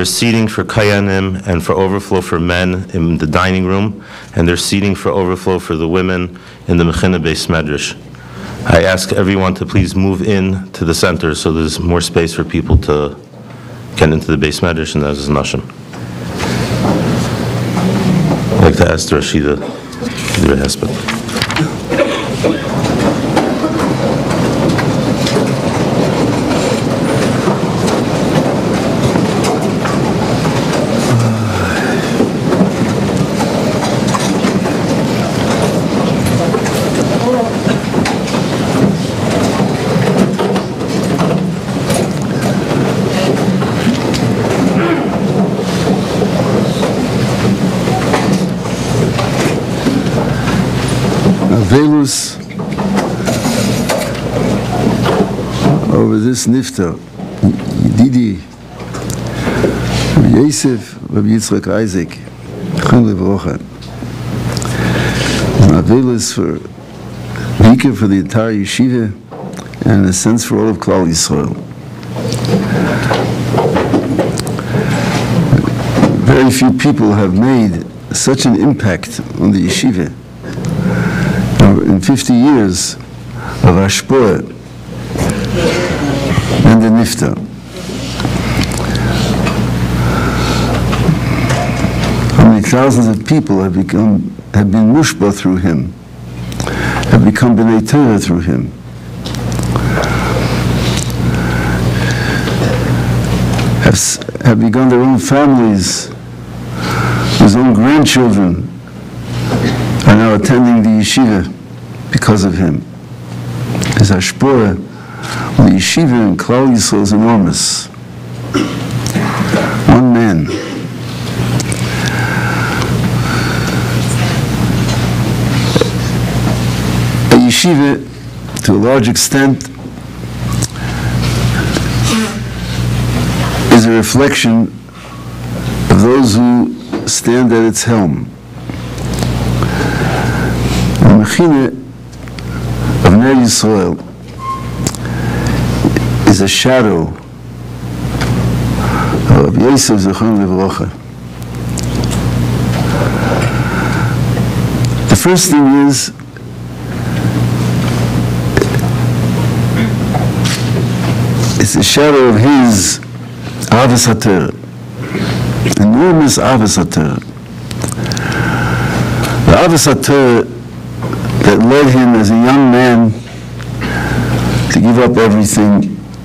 there's seating for kayanim and for overflow for men in the dining room, and there's seating for overflow for the women in the Mechinas Bais Medrash. I ask everyone to please move in to the center so there's more space for people to get into the Bais Medrash and as is Nashim. I'd like to ask the Rashida to do a Hespedim. Over this nifta, Didi, Rav Yosef, Rav Yitzchok Isaac Tendler, Avelus for Vika for the entire yeshiva, and in a sense for all of Klal Yisroel. Very few people have made such an impact on the yeshiva. In 50 years of Ashpoah and the Nifta. How many thousands of people have been mushba through him, have become b'nei Torah through him. Have begun their own families, his own grandchildren are now attending the yeshiva because of him. His hashpora, the yeshiva in Klal Yisrael is enormous. One man. A yeshiva, to a large extent, is a reflection of those who stand at its helm. The Mechinas of Ner Yisroel is a shadow of Rav Yosef Zechron. The first thing is it's a shadow of his Avos HaTorah, enormous Avos HaTorah. The Avos HaTorah that led him as a young man to give up everything,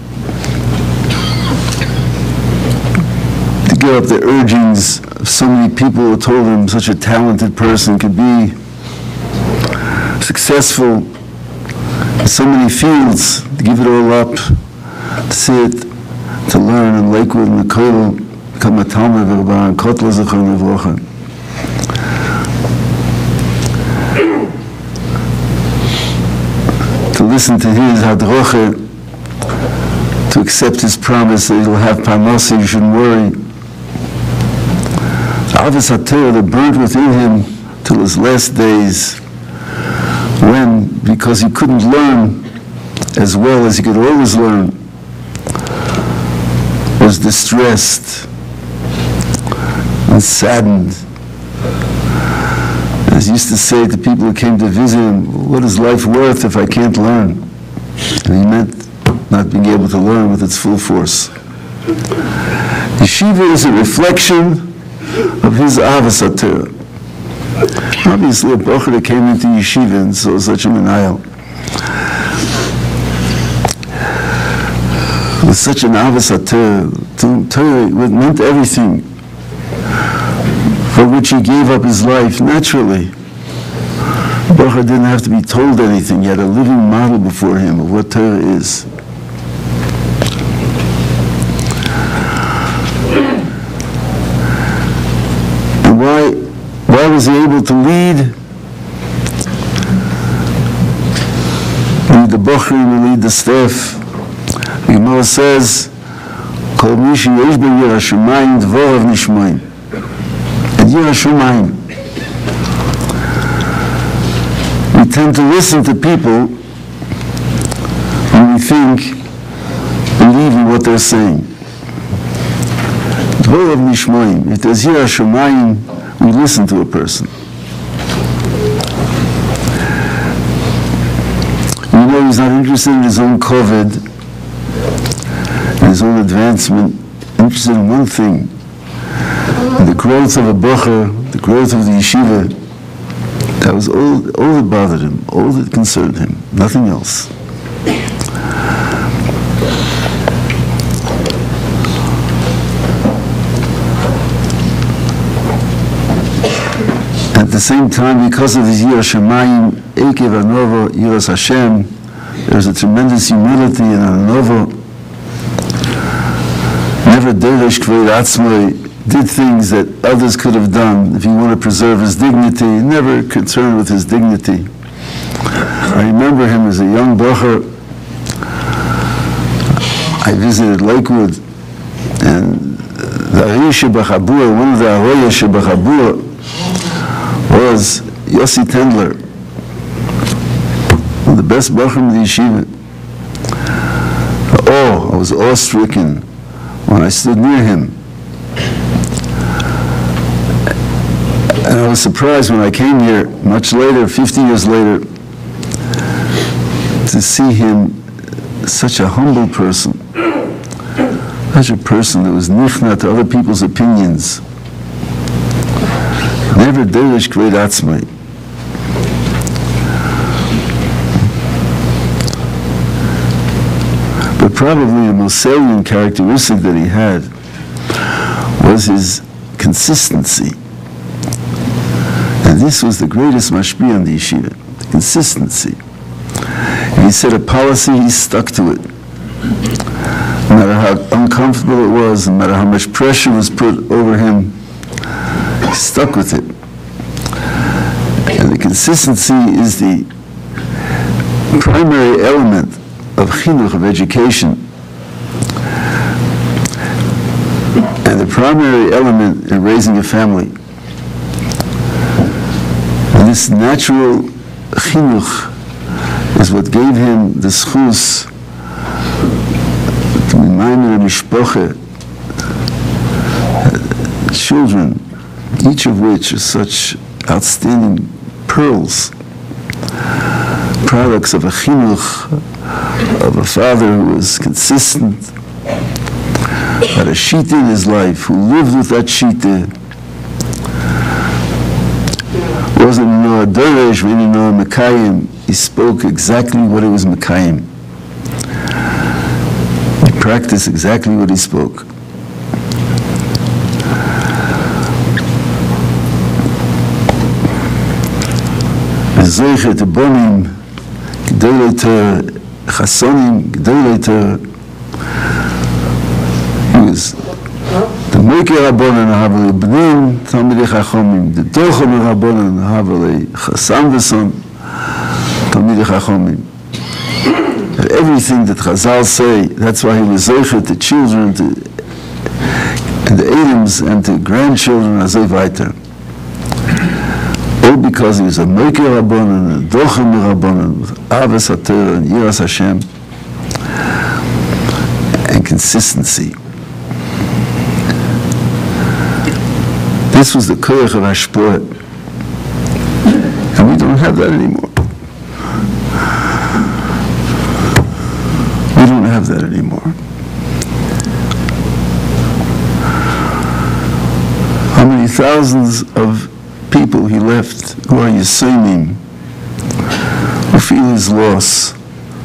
to give up the urgings of so many people who told him such a talented person could be successful in so many fields, to give it all up, to sit, to learn in Lakewood and the Kotel, become a talmid of Beren Kotler Zechron Levaya. To listen to his hadroche, to accept his promise that he'll have parnasa, you shouldn't worry. The Avos HaTorah that burned within him till his last days, when, because he couldn't learn as well as he could always learn, was distressed and saddened. As he used to say to people who came to visit him, what is life worth if I can't learn? And he meant not being able to learn with its full force. Yeshiva is a reflection of his Avos HaTorah. Obviously, a bocher that came into yeshiva and saw such a menayel, with such an Avos HaTorah, Torah meant everything, for which he gave up his life naturally. Bocher didn't have to be told anything. He had a living model before him of what Torah is. And why was he able to lead the Bocher and lead the staff? The Gemara says, Kol mishi yesh bo yirah shamayim dvorav nishmayim. And yirah shamayim. We tend to listen to people and we think, believe in what they're saying. Bo'av nishmoim. If there's Yirah Shamayim, we listen to a person. You know, he's not interested in his own koved, in his own advancement, interested in one thing, in the growth of a bocher, the growth of the yeshiva. That was all that bothered him, all that concerned him, nothing else. At the same time, because of his Yirah Shamayim, Ekev Anovo, Yiras Hashem, there's a tremendous humility in Anovo. Never Deresh Kvei Atzmoi, did things that others could have done if he wanted to preserve his dignity, never concerned with his dignity. I remember him as a young bocher. I visited Lakewood, and the Arish B'Chabur, one of the Aroyesh B'Chabur, was Yosef Tendler, one of the best bocher in the yeshiva. Oh, I was awe-stricken when I stood near him. And I was surprised when I came here much later, 50 years later, to see him such a humble person, such a person that was nichna to other people's opinions. Never derish kvei atzmai. But probably the most salient characteristic that he had was his consistency. And this was the greatest mashpia on the yeshiva, the consistency. And he set a policy, he stuck to it. No matter how uncomfortable it was, no matter how much pressure was put over him, he stuck with it. And the consistency is the primary element of chinuch, of education. And the primary element in raising a family. And this natural chinuch is what gave him the schus to remind the mishpoche, children, each of which is such outstanding pearls, products of a chinuch, of a father who was consistent, had a shita in his life, who lived with that shita, wasn't no adoresh, really no mekayim. He spoke exactly what it was mekayim. He practiced exactly what he spoke. Zeiche te bonim, g'dolei Torah, chasonim, g'dolei Torah. He was the Mekei Rabbanan Havali B'nim, Talmidei Chachomim, the Dochom Rabbanan Havali Chasam V'son, Talmidei Chachomim. And everything that Chazal say, that's why he was Zeiche to children, and the Adams, and to grandchildren, Azay Vaiter. All because he was a Mekei Rabbanan, a Dochem Rabbanan, with Avas HaTorah and Yiras Hashem, and consistency. This was the koyach of Hashpoet. And we don't have that anymore. We don't have that anymore. How many thousands of people he left who are Yisraelim, who feel his loss.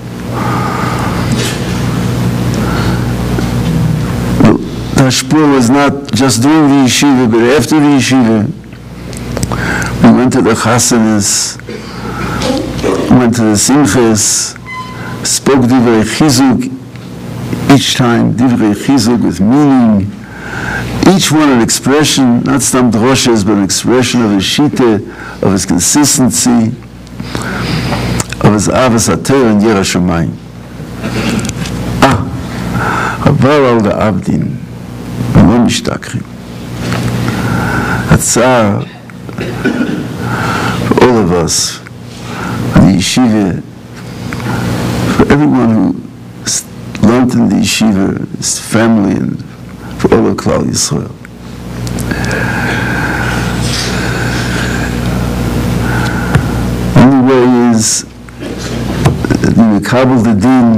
Well, the Hashpur was not just during the yeshiva, but after the yeshiva. We went to the chasanas, went to the simchas, spoke divrei chizuk, each time divrei chizuk with meaning. Each one an expression, not stam droshes, but an expression of his shita, of his consistency, of his avas haTorah and Yirah Shamayim. Havar al the abdin, v'lo mishtakrim. Hatzar for all of us, for the yeshiva, for everyone who learned in the yeshiva, his family, and for all of Klal Yisrael. Only way is that we mekabel the din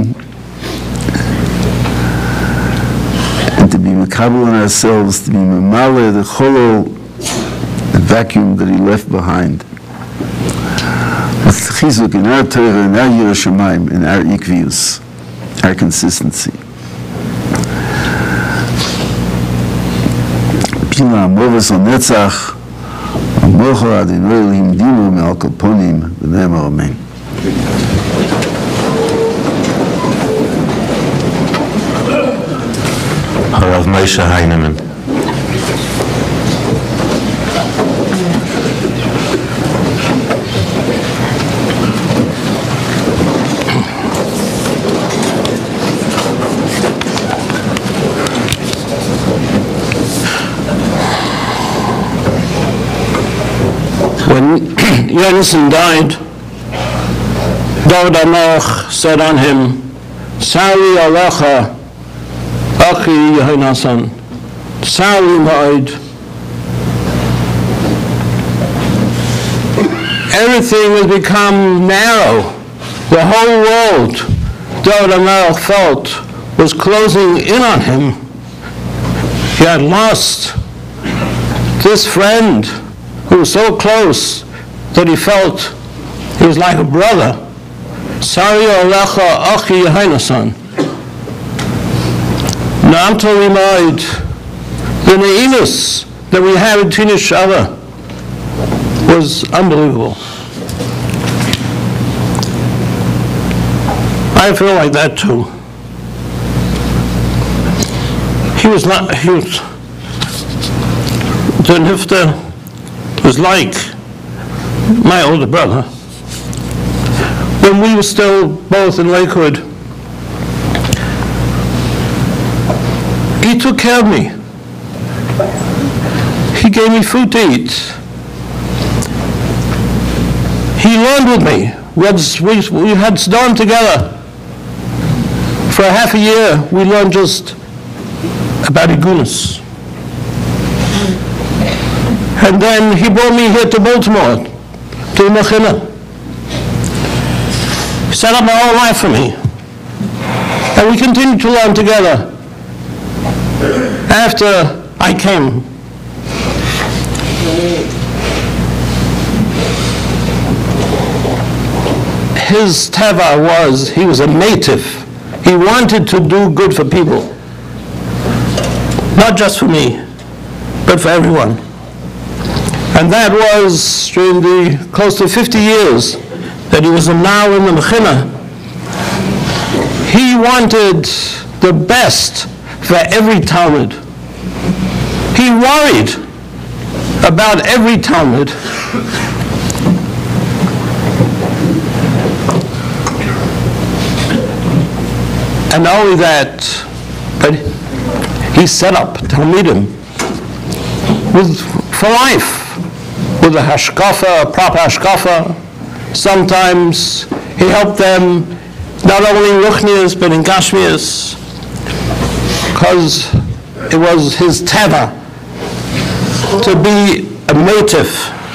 and to be mekabel on ourselves, to be memale the cholol, the vacuum that he left behind. With chizuk in our Torah, in our yiras shamayim, in our ikvius, our consistency. Pila amovas on netzach, amocha adinoi limdinu me'al kalponim, v'ne'emar amen. Rav Moshe Heinemann. When Yonasan died, David HaMelech said on him, Sari alecha, Achi Yonasan, Sari ma'od. Everything has become narrow. The whole world, David HaMelech felt, was closing in on him. He had lost this friend who was so close that he felt he was like a brother. Sari alecha achi Yehonasan. Na'amto limaid. The ne'inus that we have between each other was unbelievable. I feel like that too. The Nifta was like my older brother. When we were still both in Lakewood, he took care of me. He gave me food to eat. He learned with me. We had Sdom together. For a half a year, we learned just about Igunas. And then he brought me here to Baltimore, to Mechinas. He set up my whole life for me. And we continued to learn together after I came. His teva was, he was a native. He wanted to do good for people. Not just for me, but for everyone. And that was during the close to 50 years that he was now in the Mechinas. He wanted the best for every talmid. He worried about every talmid. And not only that, but he set up talmidim for life, with a hashkafa, a proper hashkafa. Sometimes he helped them not only in ruchnias but in gashmias, because it was his teva to be a native.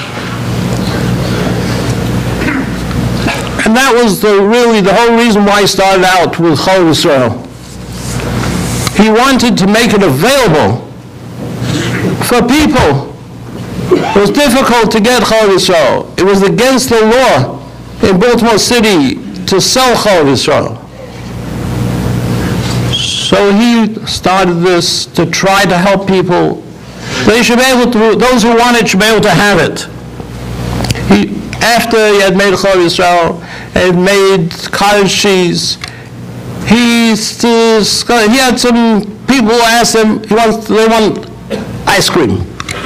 And that was really the whole reason why he started out with Chol Yisroel. He wanted to make it available for people. It was difficult to get Chol Yisroel. It was against the law in Baltimore City to sell Chol Yisroel. So he started this to try to help people. They should be able to, those who want it should be able to have it. After he had made Chol Yisroel and made cottage cheese, he had some people who asked him, they want ice cream.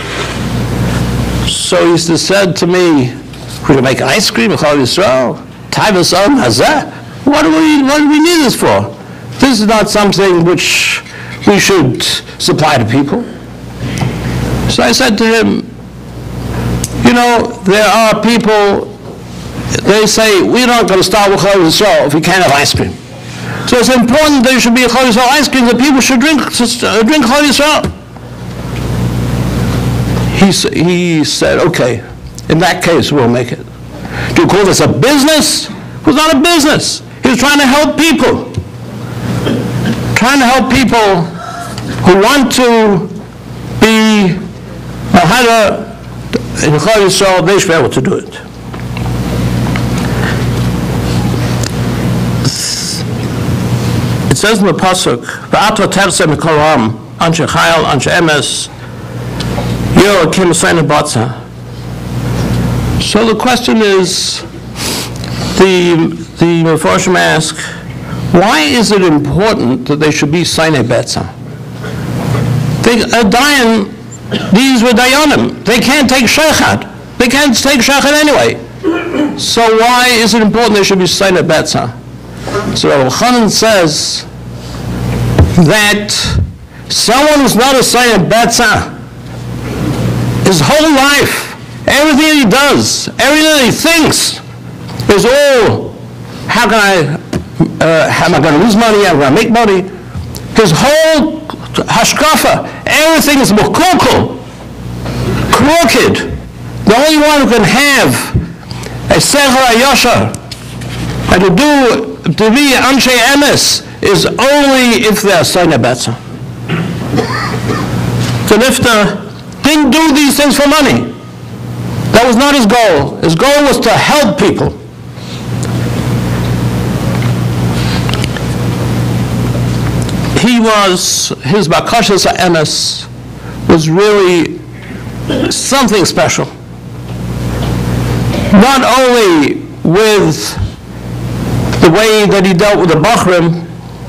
So he said to me, we're going to make ice cream with Chol Yisroel? What do we need this for? This is not something which we should supply to people. So I said to him, you know, there are people, they say, we're not going to start with Chol Yisroel if we can't have ice cream. So it's important there should be a Chol Yisroel ice cream that people should drink Chol Yisroel. he said, okay, in that case, we'll make it. Do you call this a business? It was not a business. He was trying to help people. Trying to help people who want to be Mahara in Yisroel, they should be able to do it. It says in the Pasuk, V'ato terse mikol ha'am, anshe chayil, anshe emes, yor akim seine batza. So the question is, the Mefarshim ask, why is it important that they should be Sainei Betza? These were Dayanim. They can't take Shechat. They can't take Shechat anyway. So why is it important they should be Sainei Betza? So Rav Elchonon says that someone who's not a Sainei Betza, his whole life, everything he does, everything he thinks, is all, how am I going to lose money, how am I going to make money? His whole hashkafa, everything is mukukul, crooked. The only one who can have a sechar yashar and to be anshe emes is only if they are Sainei Betza. The Nifta didn't do these things for money. That was not his goal. His goal was to help people. His bakashas ha'emes was really something special. Not only with the way that he dealt with the Bachrim,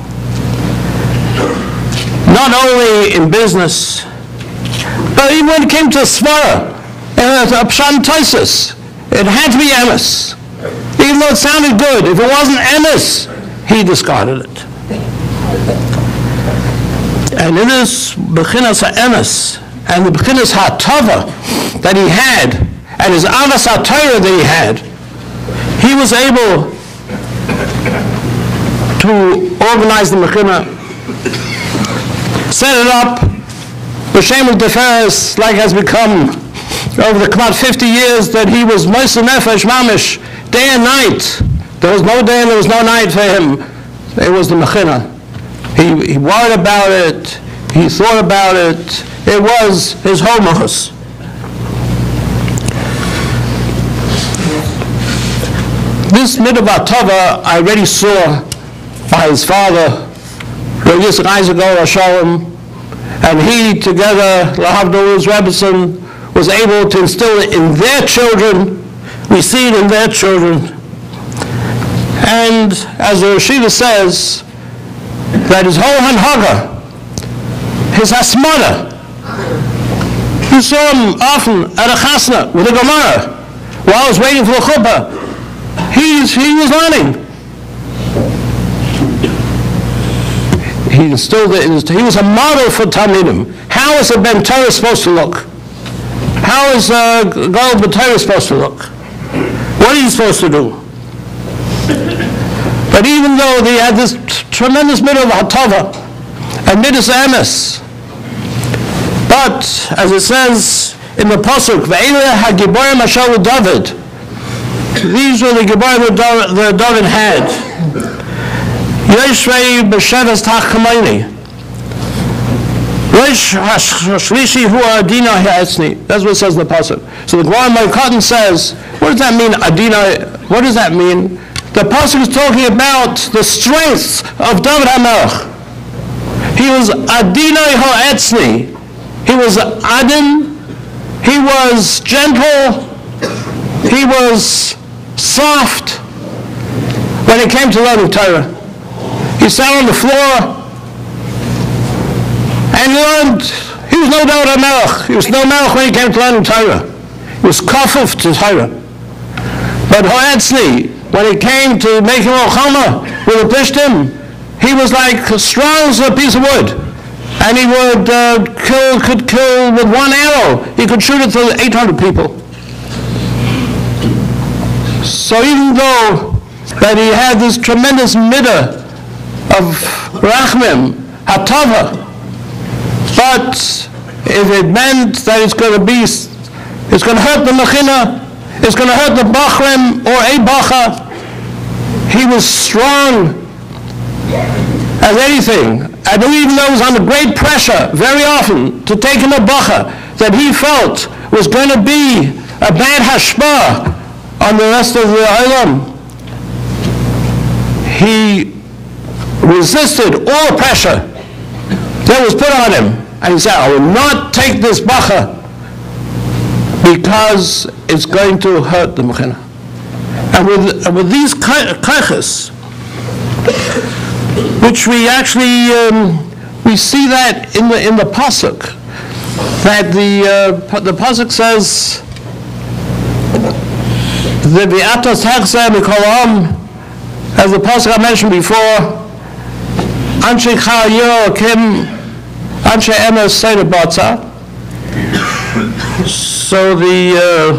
not only in business, but even when it came to Svara, and Pshan Taisus, it had to be emes. Even though it sounded good, if it wasn't emes, he discarded it. And in this Mechinas ha'emes, and the Mechinas ha'tava that he had, and his avas ha'torah that he had, he was able to organize the Mechina, set it up, b'shem u'teferes, like has become over the about 50 years that he was Moser Nefesh Mamish, day and night. There was no day and there was no night for him. It was the Mechina. He worried about it. He thought about it. It was his homos. This mitzvah tova I already saw by his father, Rav Yitzchok Isaac Tendler, and he together, Lahavdol Rebbetzin, was able to instill it in their children. We see it in their children. And as the Yeshiva says, that his whole hanhaga, his hasmada, you saw him often at a chasna with a Gemara while I was waiting for a chuppah. He was learning. He instilled it. He was a model for talmidim. How is a ben Torah supposed to look? How is a Gal ben Torah supposed to look? What are you supposed to do? But even though they had this tremendous mitzvah of hatava and mitzvah emes, but as it says in the pasuk, "Ve'ele hagiborim asher David," these were the giborim that David had. Yoshrei b'sheves tachkamayni. Rosh hashlishi hu adina ha'etzni. That's what it says in the pasuk. So the Gemara Mechinas says, what does that mean? Adina. What does that mean? The pasuk is talking about the strength of David HaMelech. He was adinai ha'etzni. He was adin. He was gentle. He was soft when it came to learning Torah. He sat on the floor and learned. He was no David HaMelech. He was no Melech when he came to learning Torah. He was kafuf to Torah. But ha'etzni, when it came to making Ochama with a pishtim, he was like strong as a piece of wood. And he would could kill with one arrow. He could shoot it to 800 people. So even though that he had this tremendous midah of rachmim, hatava, but if it meant that it's going to hurt the Mechina, it's going to hurt the Bachrim or a Bacha. He was strong as anything. And even though he was under great pressure very often to take in a Bacha that he felt was going to be a bad hashpah on the rest of the Olam, he resisted all the pressure that was put on him. And he said, I will not take this Bacha because it's going to hurt the Mechina. And with these kaiches, which we actually, we see that in the Pasuk, that the Pasuk says, the V'atos hechzeh mikolam, as the Pasuk I mentioned before, Anshe chal yiro kim, Anshe emes seder batza. So the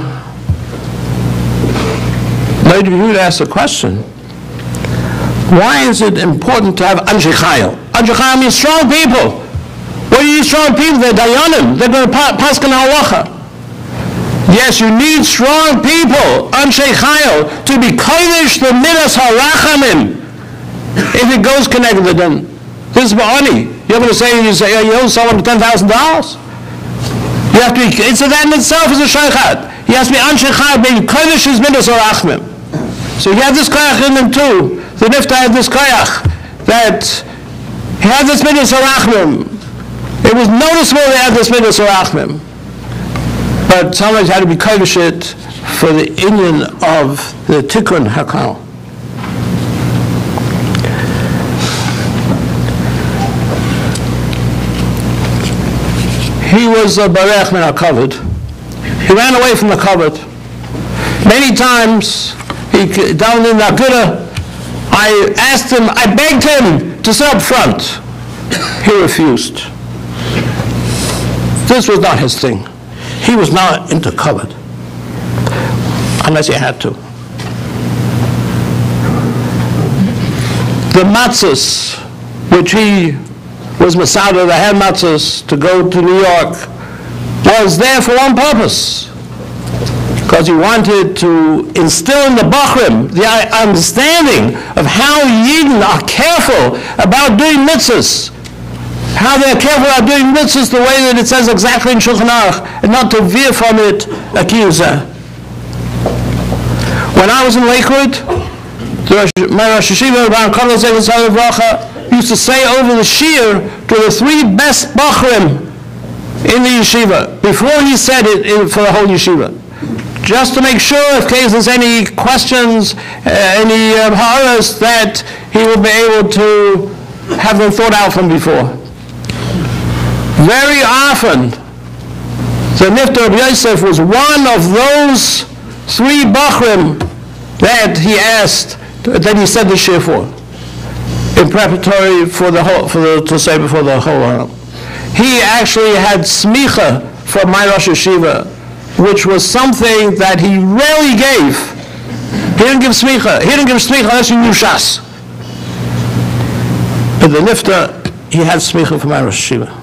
lady Yehuda asked a question. Why is it important to have Anshe chayil? Anshe chayil means strong people. What are these strong people? They're dayanim. They're going to paskin halacha. Yes, you need strong people, Anshe chayil, to be kodesh the midas harachamim. If it goes connected with them, this is ba'ani. You're going to say you owe someone $10,000. You have to be. So that in itself is a shaykhat. He has to be Anshe chayil, being kodesh his midas harachamim. So you have this koyach in him too. The nifta had this koyach that he had this midas harachamim. It was noticeable they had this midas harachamim. But sometimes had to be kodesh it for the inyan of the tikkun hakal. He was a barech min hakavod. He ran away from the kavod. Many times, down in Lakewood, I asked him, I begged him to sit up front. He refused. This was not his thing. He was not into kavod, unless he had to. The matzahs, which he was Masada, the hand matzahs, to go to New York, was there for one purpose. Because he wanted to instill in the Bachrim the understanding of how Yidden are careful about doing mitzvahs. How they're careful about doing mitzvahs the way that it says exactly in Shulchan Aruch, and not to veer from it akiyuza. When I was in Lakewood, my Rosh Yeshiva, Rabbi Jacob used to say over the shiur to the three best Bachrim in the yeshiva, before he said it for the whole yeshiva, just to make sure if case there's any questions, any ha'aras, that he will be able to have them thought out from before. Very often, the Nifta Rav Yosef was one of those three Bachrim that he asked, that he said the shiur for, in preparatory for the whole, to say before the whole. He actually had smicha from my Rosh Yeshiva, which was something that he rarely gave. He didn't give smicha. He didn't give smicha unless he knew Shas. But the Nifta, he had smicha from my Rosh Yeshiva.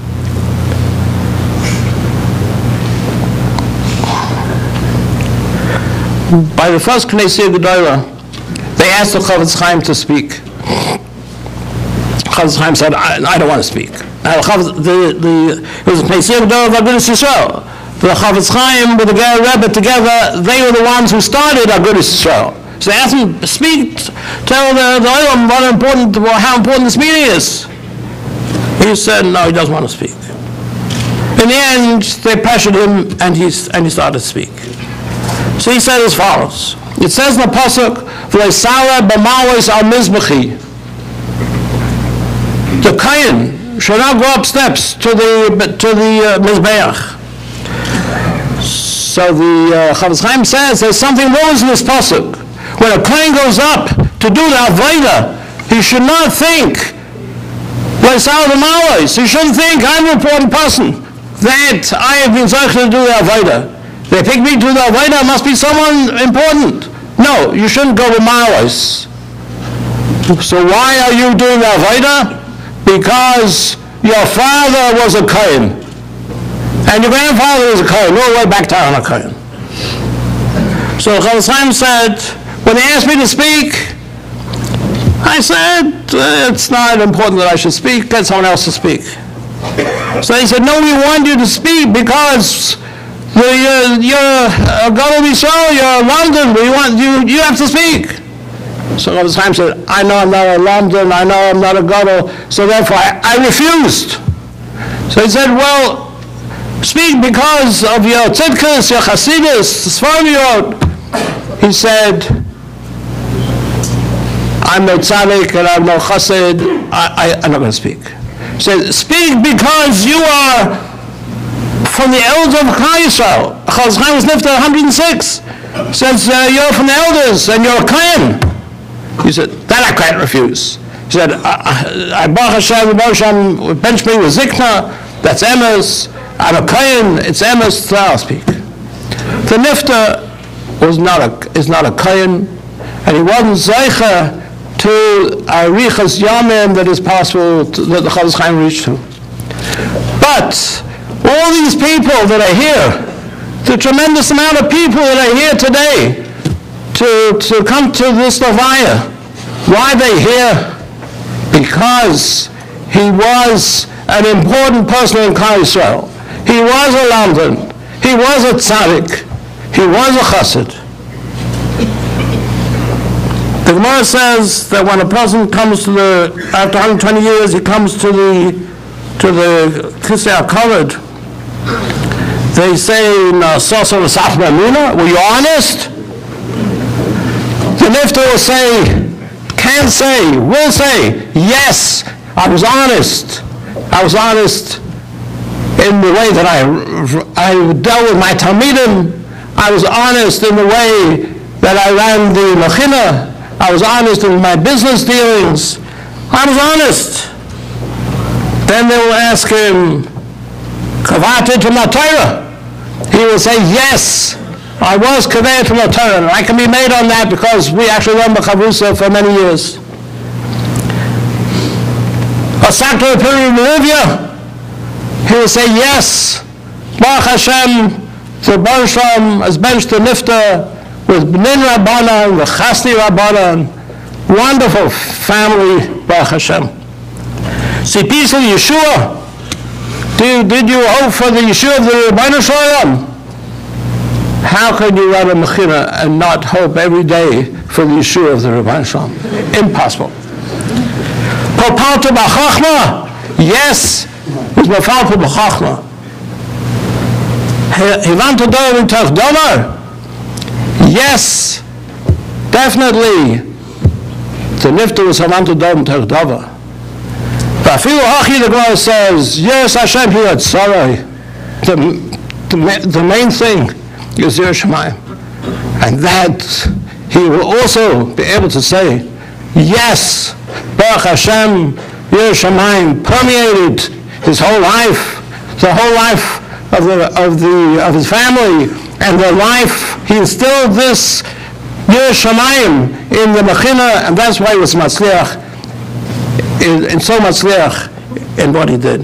By the first Knesset Gedolah, they asked the Chavetz Chaim to speak. Chavetz Chaim said, I don't want to speak. It was a Knesset Gedolah of Agudas Yisroel. The Chavetz Chaim with the Ger Rebbe together, they were the ones who started Agudas Yisroel. So they asked him to speak, tell the Olam how important this meeting is. He said, no, he doesn't want to speak. In the end, they pressured him, and he started to speak. So he said as follows. It says in the Pasuk, V'leisala b'ma'os al mizbechi. The Kayin should not go up steps to the Mizbeach. So the Chavetz Chaim says there's something wrong in this Pasuk. When a Kayin goes up to do the Avodah, he should not think, V'leisala b'ma'os. He shouldn't think, I'm an important person, that I have been zocheh to do the Avodah. They pick me to the Avodah, must be someone important. No, you shouldn't go with Ma'alos. So why are you doing the Avodah? Because your father was a Kohen. And your grandfather was a Kohen, all the way back to Aaron a Kohen. So Chofetz Chaim said, when they asked me to speak, I said, it's not important that I should speak, get someone else to speak. So he said, no, we want you to speak because you're a Gadol Yisrael, you're a London, you have to speak. So Chofetz Chaim said, I know I'm not a London, I know I'm not a Gadol, so therefore I refused. So he said, well, speak because of your tzidkus, your chasidus, the Sfarim you wrote. He said, I'm no tzaddik and I'm no chassid, I'm not going to speak. He said, speak because you are from the elders of Klal Yisrael. Chofetz Chaim was nifter 106. Says, you're from the elders and you're a Kohen. He said, that I can't refuse. He said, I Baruch Hashem, bench me with Zikna, that's Emes. I'm a Kohen, it's Emes, so I'll speak. The nifter is not a Kohen, and he wasn't Zeicha to Arichas Yamim that is possible, that the Chofetz Chaim reached to. But all these people that are here, the tremendous amount of people that are here today to come to this Levaya, why are they here? Because he was an important person in Klal Yisrael. He was a London. He was a tzaddik. He was a chassid. The Gemara says that when a person comes to after 120 years, he comes to the Kisei HaKavod, they say, were you honest? The nifter will say, can say, will say, yes, I was honest. I was honest in the way that I dealt with my talmidim. I was honest in the way that I ran the Mechinas. I was honest in my business dealings. I was honest. Then they will ask him, Kavati to my Torah. He will say, yes, I was Kavati to my Torah. And I can be made on that because we actually run the Chavrusa for many years. A Sakta period in Bolivia, he will say, yes, Baruch Hashem, the Beren has benched the nifter with Bnin Rabbanan, the Chasni Rabbanan, wonderful family, Baruch Hashem. See, peace of Yeshua. Did you hope for the Yeshua of the Rabbeinu Shalom? How can you run a Mechina and not hope every day for the Yeshua of the Rabbeinu Shalom? Impossible. Popalta b'chachma? Yes, he's popalta b'chachma. Hivanta dov intach donar? Yes, definitely. The nifter was hivanta dov intach dovar. But Afilu Hachi, the Gemara says, yes, Hashem, he had sorrow. The main thing is Yer Shamayim. And that he will also be able to say, yes, Baruch Hashem, Yer Shamayim permeated his whole life, the whole life of his family, and their life. He instilled this Yer Shamayim in the Mechinas, and that's why he was Matzliach. In so much liach in what he did.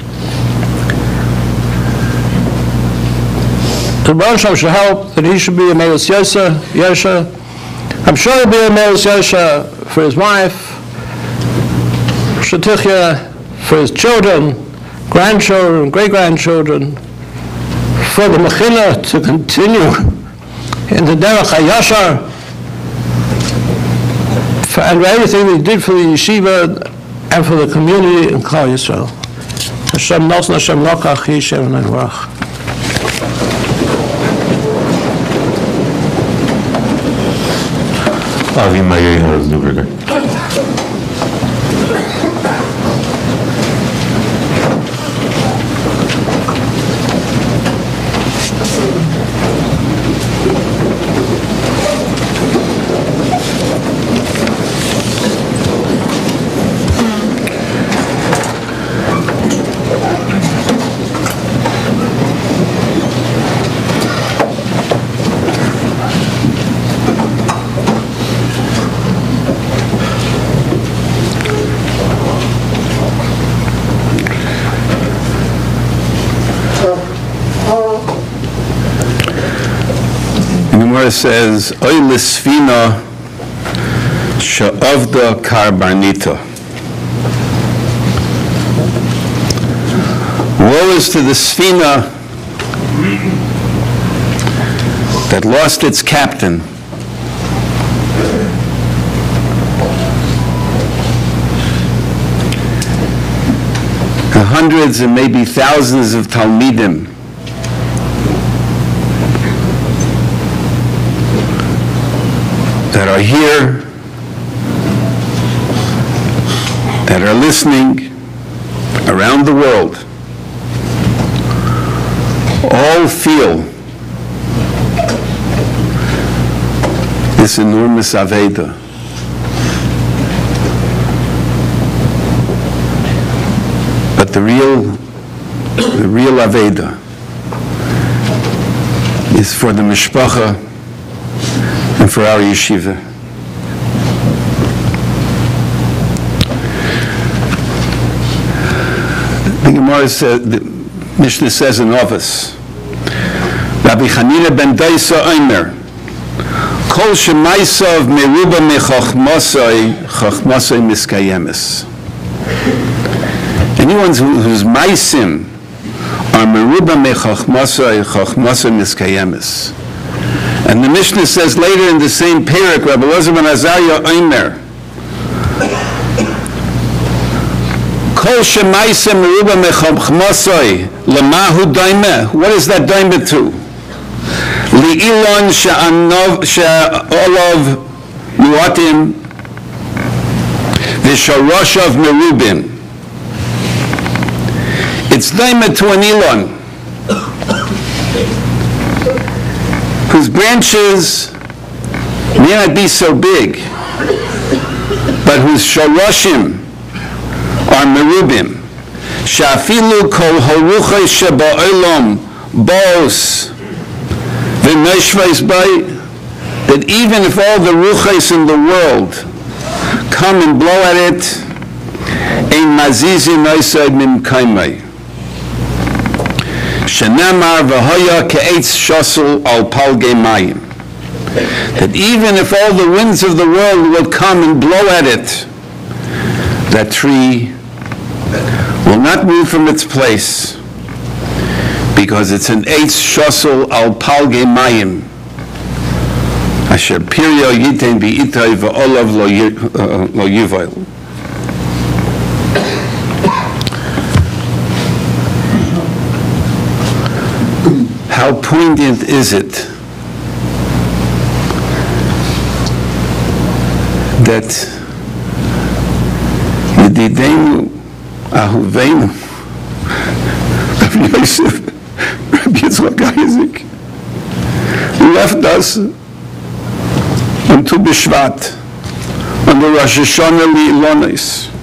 The Rosh should help that he should be a Meis Yosha. I'm sure he'll be a Meis Yosha for his wife, Shatichya, for his children, grandchildren, great-grandchildren, for the Mechinas to continue in the Derech HaYashar, and everything he did for the yeshiva and for the community in Klal Yisrael. Hashem Nosna, Hashem Lokach, Yishem and Enrach. Avi Mayei Harz Nuberger. Gemara says, Oy l'sfina she'avda karbanita. Woe is to the sfina that lost its captain. Hundreds and maybe thousands of talmidim that are here, that are listening around the world, all feel this enormous aveda. But the real aveda is for the mishpacha and for our yeshiva. The Gemara says, the Mishnah says in Ovos, Rabbi Chanina ben Daisa Omer, Kol shemaisav meruba mechachmasai, chachmasai miskayemes. Anyone whose maisim are meruba mechachmasai, chachmasai miskayemes. And the Mishnah says later in the same parak, Rabbi Elazar ben Azariah Omer, Kol shemaisa meruba mechachmasai, lemahu daimeh. What is that daimeh to? Li'ilon she'olav muatim v'sharoshav merubim. It's daimeh to an ilon whose branches may not be so big, but whose sharoshim are merubim. Shafilu kol haruchay sheba'olam bos v'noshvais bay, that even if all the ruchais in the world come and blow at it, ein mazizi noisad mim kaimai. Shenamar v'hoya ke'etz shosul al palgei mayim. That even if all the winds of the world will come and blow at it, that tree will not move from its place, because it's an eitz shosul al palgei mayim. Asher pirio yiten bi'itay v'olav lo yuvail. How poignant is it that Yedideinu Ahuveinu Rav Yosef, Rav Yitzchok Isaac, left us on Tu B'Shvat, on the Rosh Hashanah Li'Ilonis.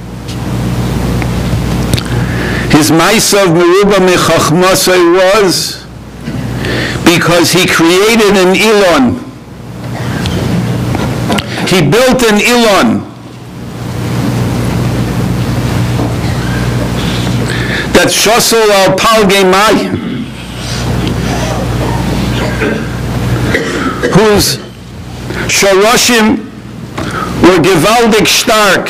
His Ma'asav Meruba Mechachmasai was because he created an ilon. He built an ilon that shosol al palgei mayim, whose shoroshim were gewaldig stark.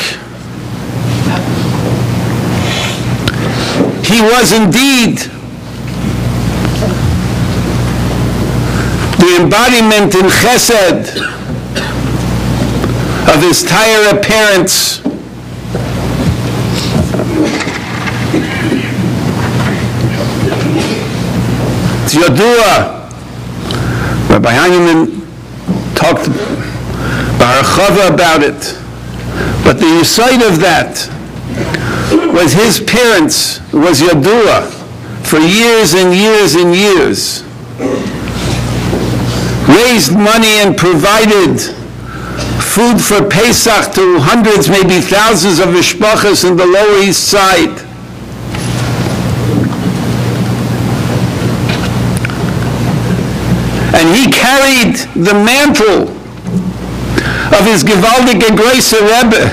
He was indeed the embodiment in chesed of his entire appearance. It's Yodua. Rabbi Hanuman talked Barachava about it. But the yesod of that was his parents, was Yodua, for years and years and years. Raised money and provided food for Pesach to hundreds, maybe thousands of mishpachas in the Lower East Side. And he carried the mantle of his gewaldige Große Rebbe,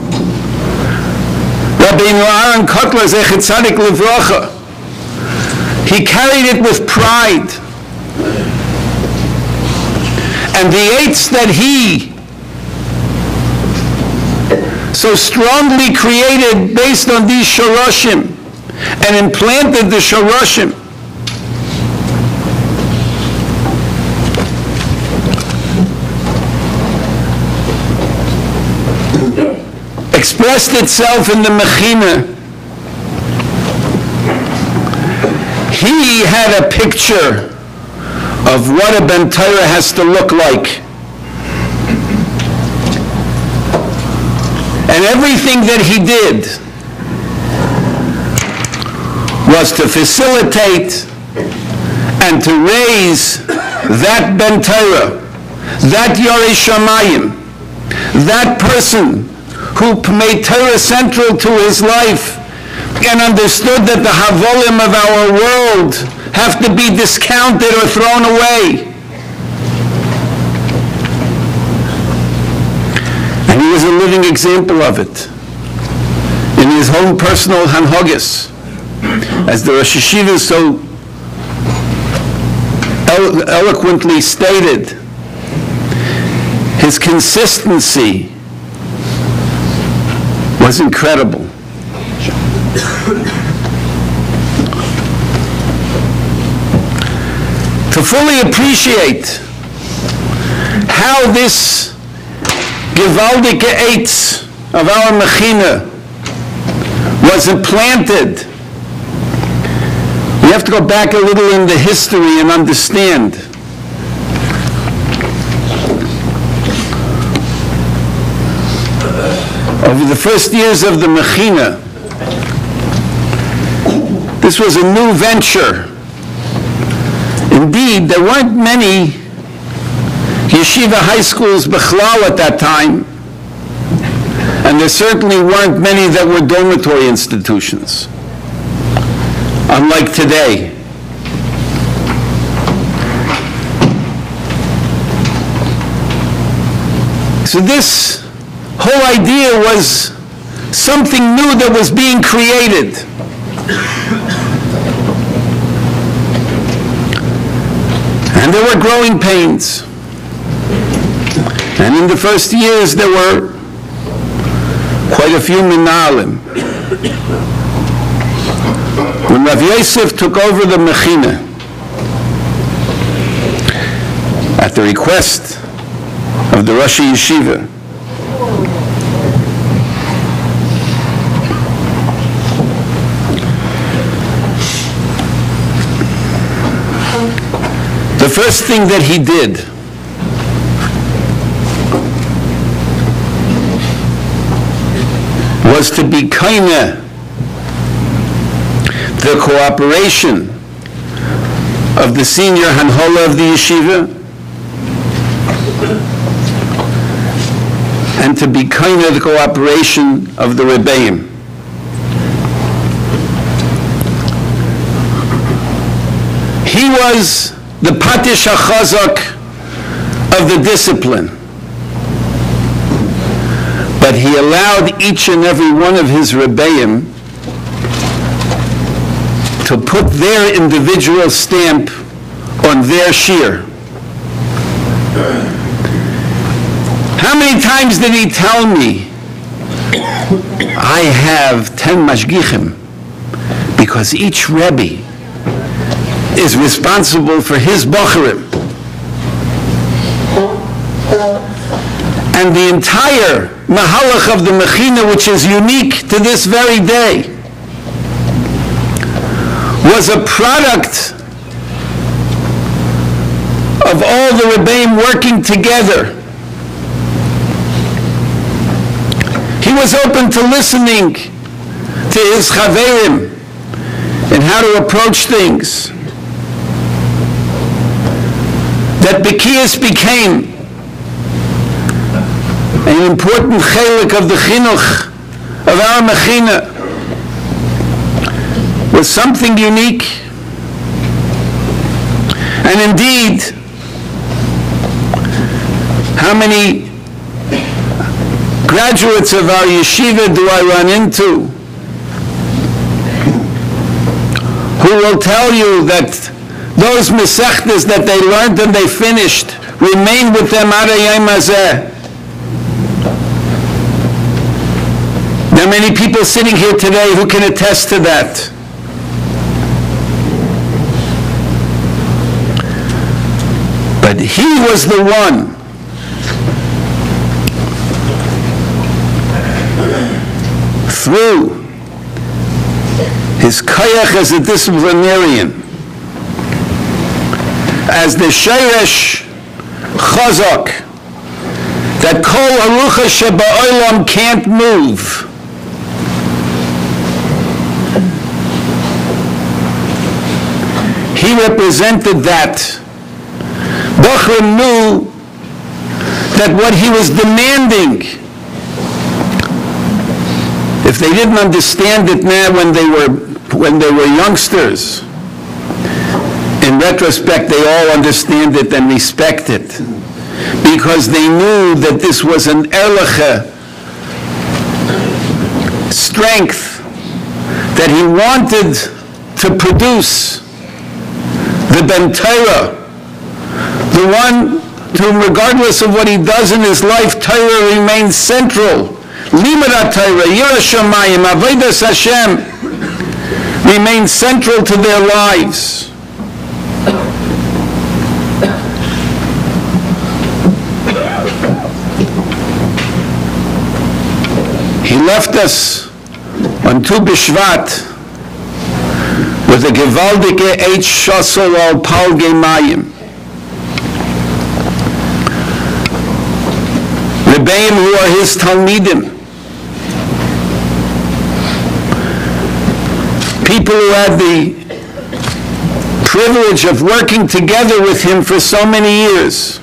Rabbi Aaron Kotler Zechet Tzadik Livracha. He carried it with pride. And the eitz that he so strongly created based on these shoroshim and implanted the shoroshim, expressed itself in the Mechinas. He had a picture of what a Ben Torah has to look like. And everything that he did was to facilitate and to raise that Ben Torah, that Yorei Shamayim, that person who made Torah central to his life and understood that the havolim of our world have to be discounted or thrown away. And he was a living example of it in his own personal hanhogis. As the Rosh Yeshiva so eloquently stated, his consistency was incredible. To fully appreciate how this gewaldige eitz of our Mechinas was implanted, we have to go back a little in the history and understand. Over the first years of the Mechinas, this was a new venture. Indeed, there weren't many yeshiva high schools b'chlal at that time, and there certainly weren't many that were dormitory institutions, unlike today. So this whole idea was something new that was being created. And there were growing pains. And in the first years there were quite a few minalim. When Rav Yosef took over the Mechinas, at the request of the Rosh Yeshiva, the first thing that he did was to be kaina the cooperation of the senior hanhola of the yeshiva, and to be kaina the cooperation of the rebbeim. He was the patish hachazak of the discipline. But he allowed each and every one of his rebbeim to put their individual stamp on their shiur. How many times did he tell me, I have 10 mashgichim, because each rebbe is responsible for his bocharim. And the entire mahalach of the Mechinas, which is unique to this very day, was a product of all the rebbeim working together. He was open to listening to his chaverim and how to approach things. That Bekias became an important chelik of the chinuch of our Mechinas was something unique. And indeed, how many graduates of our yeshiva do I run into who will tell you that those mesechtas that they learned and they finished remained with them ad hayom hazeh. There are many people sitting here today who can attest to that. But he was the one through his koyach as a disciplinarian, as the sheresh chazak, that kol arucha sheba'olam can't move. He represented that. Bachrim knew that what he was demanding, if they didn't understand it now when they were youngsters, in retrospect they all understand it and respect it, because they knew that this was an erlecha strength that he wanted to produce, the Ben Torah, the one to whom, regardless of what he does in his life, Torah remains central. Limud Torah, Yira Shamayim, Avodas Hashem remains central to their lives. He left us on Tu B'Shvat with a gewaltige Eitz Shosel al Palgei Mayim. Rebbeim who are his talmidim, people who had the privilege of working together with him for so many years.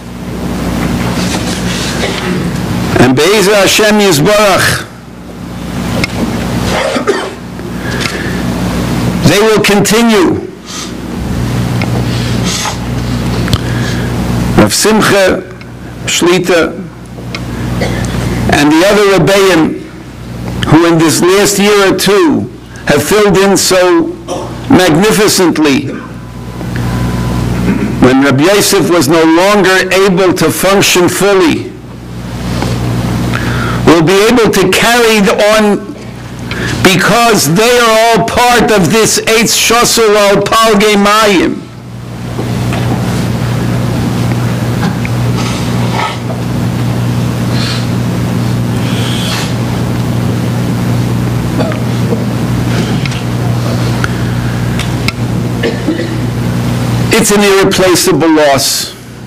And Be'ezer Hashem Yisborach, they will continue. Rav Simcha Shlita and the other Rebbeim who in this last year or two have filled in so magnificently when Rabbi Yosef was no longer able to function fully, will be able to carry on because they are all part of this Eitz Shosel al Palgei Mayim. It's an irreplaceable loss.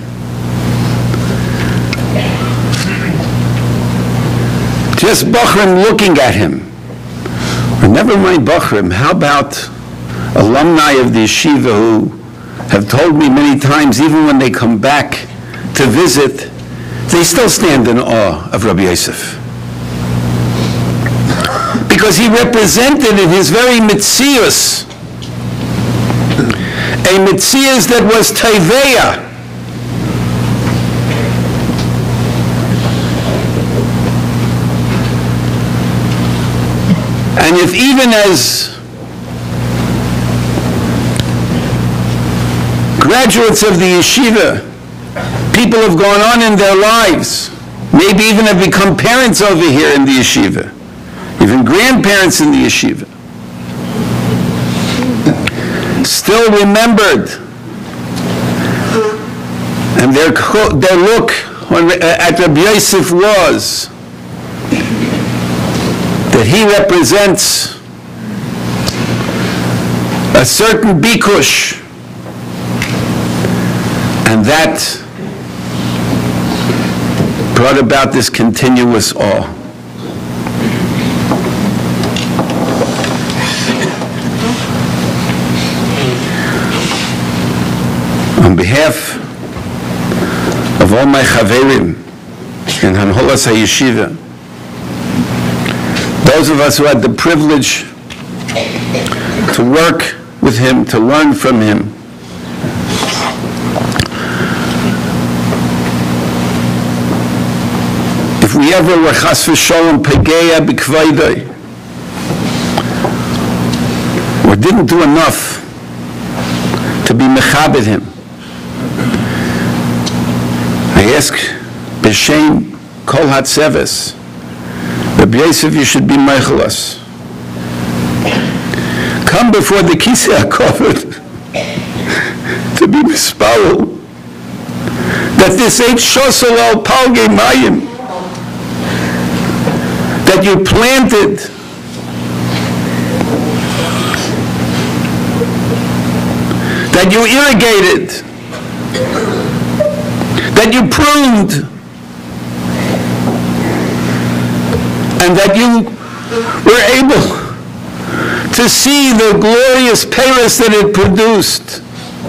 Just Bachrim looking at him. Or never mind Bachrim, how about alumni of the yeshiva who have told me many times, even when they come back to visit, they still stand in awe of Rabbi Yosef. Because he represented in his very mitzius a mitzias that was taiveya. And if even as graduates of the yeshiva, people have gone on in their lives, maybe even have become parents over here in the yeshiva, even grandparents in the yeshiva, still remembered, and their look at Rabbi Yosef was that he represents a certain bikush, and that brought about this continuous awe. On behalf of all my chaverim in Hanholas HaYeshiva, those of us who had the privilege to work with him, to learn from him, if we ever were chas v'sholom pegeya b'kvaydai, or didn't do enough to be mechabed him, I ask B'Shem Kol HaTzeves, Rabbi Yosef, you should be Mechinas. Come before the Kisei HaKovod to be mispalel that this ain't Shosel al Palgei Mayim that you planted, that you irrigated, that you pruned, and that you were able to see the glorious peiros that it produced.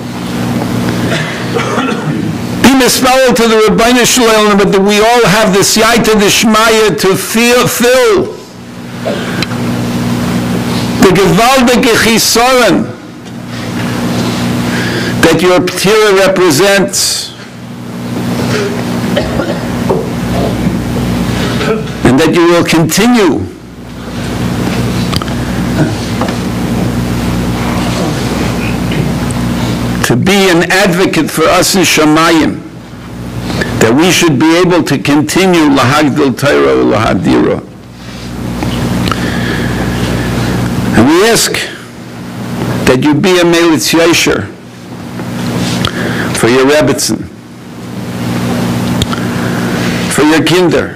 Be mispalel to the Rabbeinu Shalom, but that we all have the siyata d'shmaya to fill the gewaldige chisoron that your ptira represents, and that you will continue to be an advocate for us in Shamayim, that we should be able to continue lahagdil Torah lahadira. And we ask that you be a melitz yesher for your Rebbetzin, for your kinder,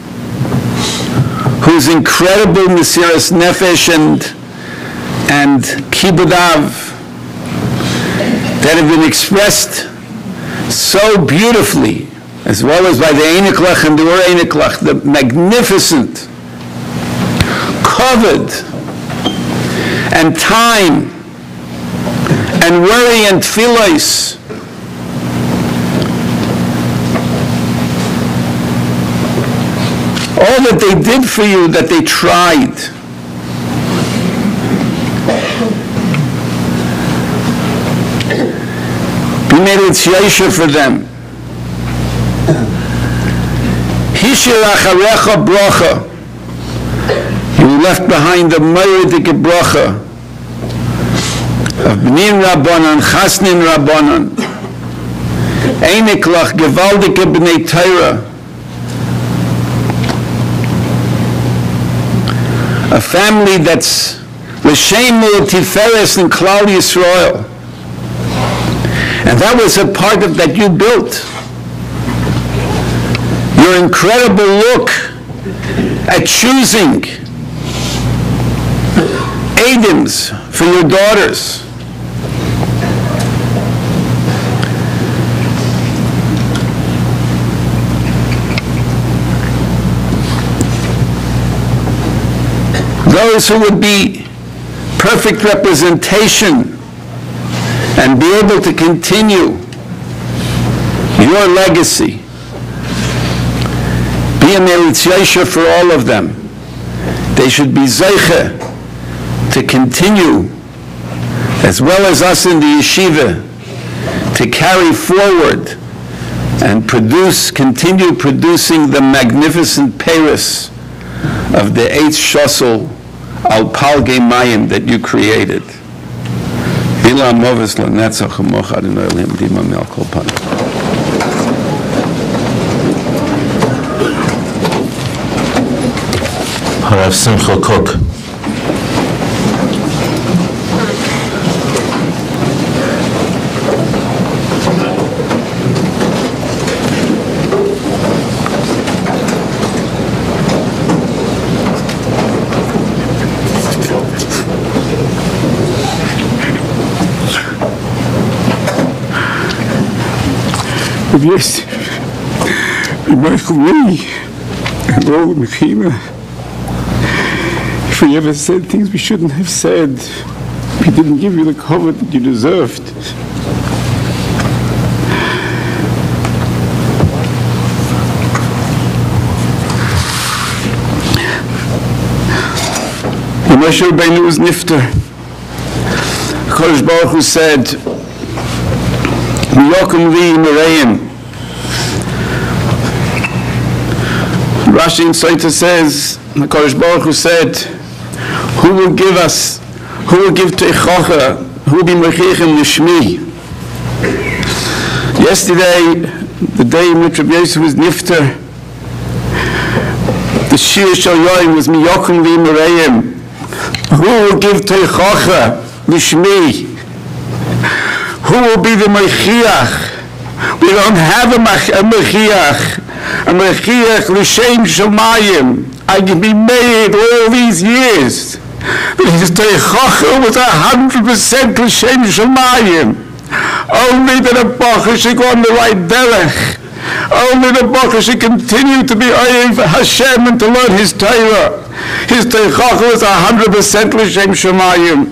whose incredible mesiras nefesh and kibudav that have been expressed so beautifully, as well as by the Einiklach and the Ur Einiklach, the magnificent covered and time and worry and tefillos. All that they did for you, that they tried. Be made its yesha for them. Hishir acharecha bracha. You left behind the meridic bracha of Bnin Rabbanan, Chasnin Rabbanan, Einiklach, Gewaldike B'nei Torah, a family that's l'shem tiferes in Klal Yisroel. And that was a part of that you built. Your incredible look at choosing Adims for your daughters. Those who would be perfect representation and be able to continue your legacy. Be a melitz yesher for all of them. They should be zeiche to continue, as well as us in the yeshiva, to carry forward and continue producing the magnificent peiros of the Eitz Shosel al Palgei Mayim that you created. Bila moves lenetzach u'moch Adonai Elohim dima me'al kol panim. Rav Simcha Cook. Rav Yosef, Michael Lee, and all the Mechinas. If we ever said things we shouldn't have said, we didn't give you the cover that you deserved. When Moshe Rabbeinu was nifter, Kodesh Baruch Hu said, Miyokum li Mereim. Rashi in Saita says, Kodesh Baruch Hu said, who will give Teichocha, who will be Mechichem Nishmi? Yesterday, the day in which Rav Yosef was nifter, the shiur shel yoim was miyokum v'imoreim. Who will give teichacha lishmi? Who will be the Mechiach? We don't have a Mechiach. A Mechiach l'shem shamayim. I can be made all these years. But his teichacha was 100% l'shem shamayim. Only that a Bacher should go on the right derech. Only the Bacher should continue to be oyev for Hashem and to learn his Torah. His teichacha was 100% l'shem shamayim.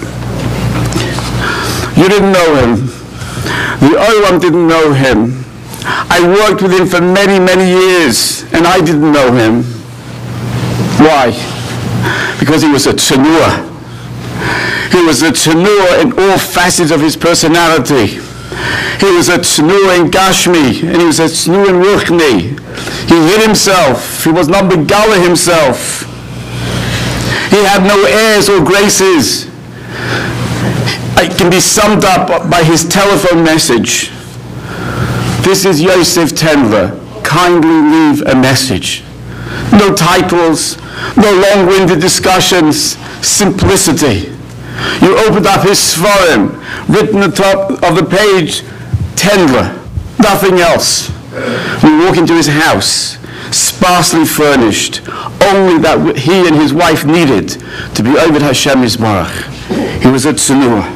You didn't know him. The Olam didn't know him. I worked with him for many, many years, and I didn't know him. Why? Because he was a tzanua. He was a tzanua in all facets of his personality. He was a tzanua in Gashmi, and he was a tzanua in Ruchni. He hid himself. He was not begala himself. He had no airs or graces. It can be summed up by his telephone message. This is Yosef Tendler. Kindly leave a message. No titles, no long-winded discussions, simplicity. You opened up his svarim, written at the top of the page, Tendler, nothing else. We walk into his house, sparsely furnished, only that he and his wife needed to be Oved Hashem Yisbarach. He was a tzanua.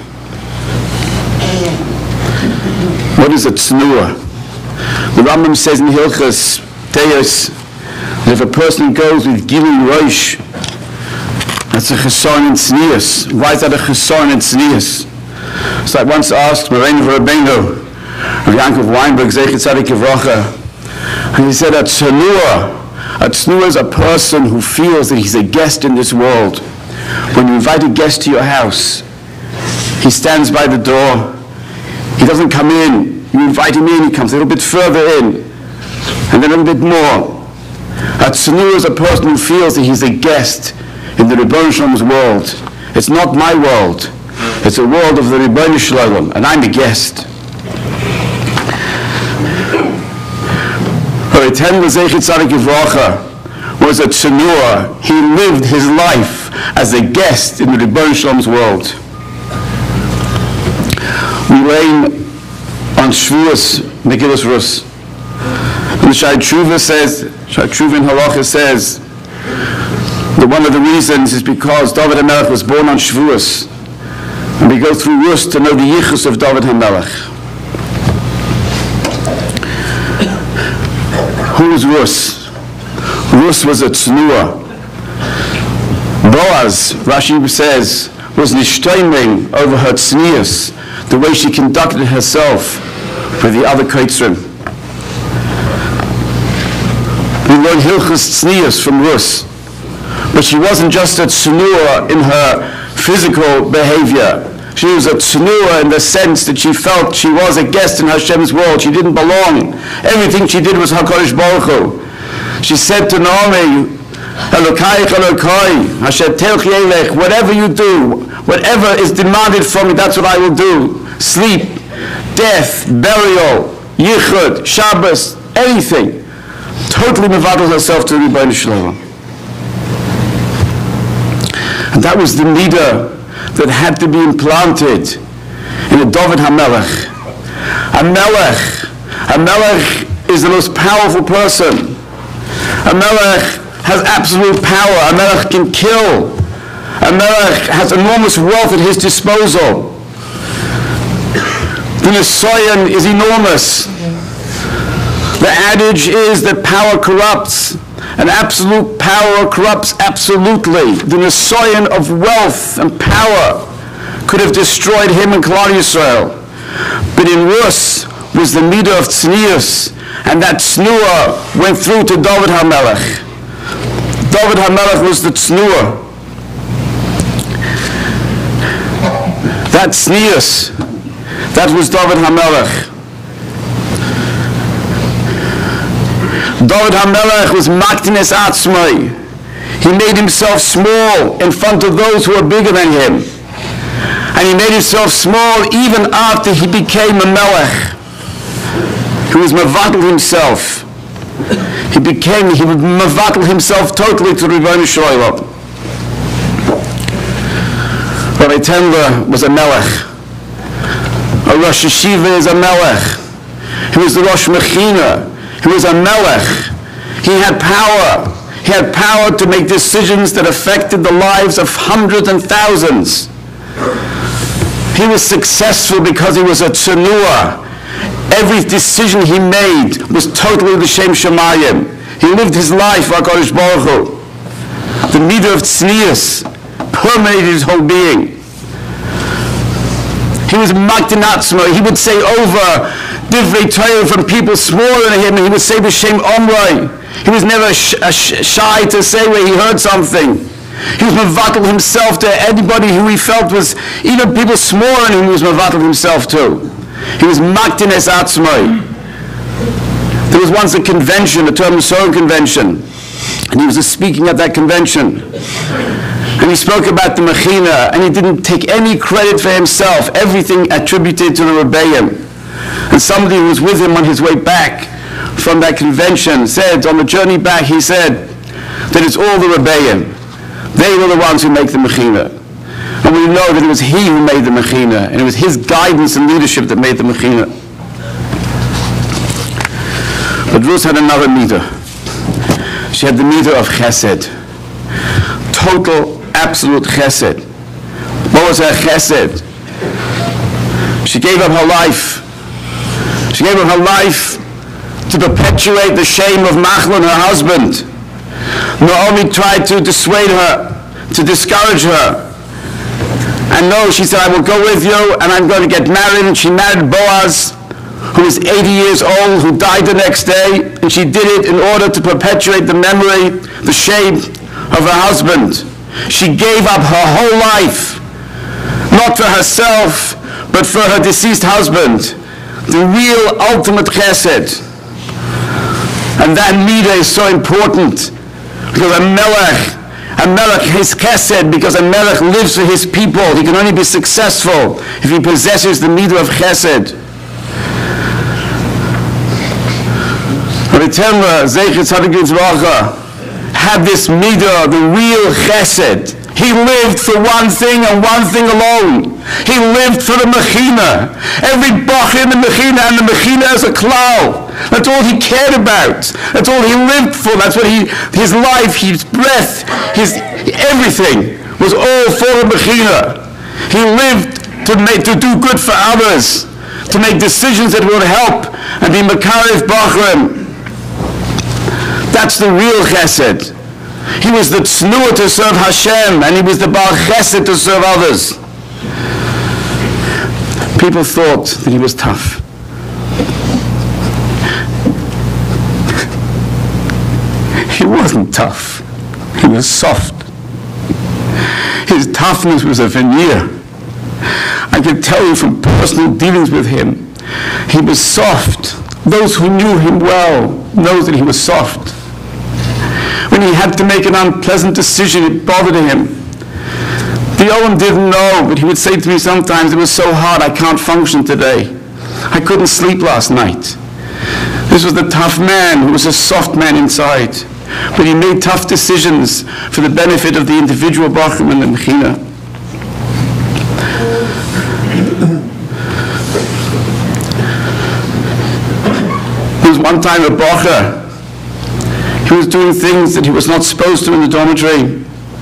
What is a tzanua? The Rambam says in Hilchas Teos that if a person goes with Gilui Rosh, that's a chesaron in tznius. Why is that a chesaron in tznius? So I once asked Beren Rabbeinu, Rav Yaakov Weinberg, Zechet Tzadik Yivrocha, and he said a tzanua is a person who feels that he's a guest in this world. When you invite a guest to your house, he stands by the door. He doesn't come in. You invite him in, he comes a little bit further in, and then a little bit more. A tzanua is a person who feels that he's a guest in the Ribono Shlom's world. It's not my world. It's a world of the Ribono Shlom, and I'm a guest. Rav Tendler Zechet Tzadik Yivrocha was a tzanua. He lived his life as a guest in the Ribono Shlom's world. We learn on Shavuos Megillas Rus. And the Shai Tshuva says, Shai Tshuva in Halacha says, that one of the reasons is because David HaMelech was born on Shavuos. And we go through Rus to know the yichus of David HaMelech. Who was Rus? Rus was a tzanua. Boaz, Rashi says, was nishtoiming over her tznius, the way she conducted herself with the other kaitzrim. We learn Hilchas Tznius from Rus. But she wasn't just a tzanua in her physical behavior. She was a tzanua in the sense that she felt she was a guest in Hashem's world. She didn't belong. Everything she did was HaKadosh Baruch Hu. She said to Naomi, Elokayich Elokai, Hashem Telchi Elech, whatever you do, whatever is demanded from me, that's what I will do. Sleep, death, burial, yichud, Shabbos, anything. Totally mevadel herself to Ribono Shlom. And that was the midah that had to be implanted in a David HaMelech. A melech is the most powerful person. A melech has absolute power. A melech can kill. A melech has enormous wealth at his disposal. The nisayon is enormous. The adage is that power corrupts, and absolute power corrupts absolutely. The nisayon of wealth and power could have destroyed him and Klal Yisrael. But in Rus was the midah of tznius, and that tznuah went through to David HaMelech. David HaMelech was the tznuah. That tznius, that was David HaMelech. David HaMelech was Maktines Atzmai. He made himself small in front of those who were bigger than him. And he made himself small even after he became a Melech. He was mevatel himself. He would mevatel himself totally to Ribono Shel Olam. Rabbi Tendler was a melech. A Rosh Yeshiva is a melech. He was the Rosh Mechina. He was a melech. He had power. He had power to make decisions that affected the lives of hundreds and thousands. He was successful because he was a tzenua. Every decision he made was totally l'shem shamayim. He lived his life like HaKadosh Baruch Hu. The midah of tznius permeated his whole being. He was maktin atzmo. He would say over divrei Torah from people smaller than him, and he would say b'shem omrei. He was never shy to say where he heard something. He was mevatel himself to anybody who he felt was, even people smaller than him, he was mevatel himself to. He was maktin es atzmoi. There was once a convention, a Torah Masorah convention, and he was speaking at that convention. And he spoke about the Mechina, and he didn't take any credit for himself, everything attributed to the Rebbeim. And somebody who was with him on his way back from that convention said, on the journey back, he said that it's all the Rebbeim. They were the ones who make the Mechina. And we know that it was he who made the Mechina, and it was his guidance and leadership that made the Mechina. But Ruth had another midah. She had the midah of chesed. Total, absolute chesed. What was her chesed? She gave up her life. She gave up her life to perpetuate the shame of Machlon, her husband. Naomi tried to dissuade her, to discourage her. And no, she said, I will go with you, and I'm going to get married. And she married Boaz, who was 80 years old, who died the next day. And she did it in order to perpetuate the memory, the shame of her husband. She gave up her whole life, not for herself, but for her deceased husband. The real ultimate chesed. And that midah is so important, because a melech is chesed, because a melech lives for his people. He can only be successful if he possesses the midah of chesed. Rav Tendler, Zecher Tzadik Yitzchok, had this midah, the real chesed. He lived for one thing and one thing alone. He lived for the Mechina. Every bacher in the Mechina, and the Mechina as a klal. That's all he cared about. That's all he lived for. That's what his life, his breath, his everything was all for the Mechina. He lived to do good for others, to make decisions that would help and be makarev bachrim. That's the real chesed. He was the tznuah to serve Hashem, and he was the bar chesed to serve others. People thought that he was tough. He wasn't tough. He was soft. His toughness was a veneer. I can tell you from personal dealings with him, he was soft. Those who knew him well know that he was soft. When he had to make an unpleasant decision, it bothered him. The Olam didn't know, but he would say to me sometimes, it was so hard, I can't function today. I couldn't sleep last night. This was the tough man who was a soft man inside. But he made tough decisions for the benefit of the individual Bachrim and the Mechina. There was one time a Bacher. He was doing things that he was not supposed to in the dormitory.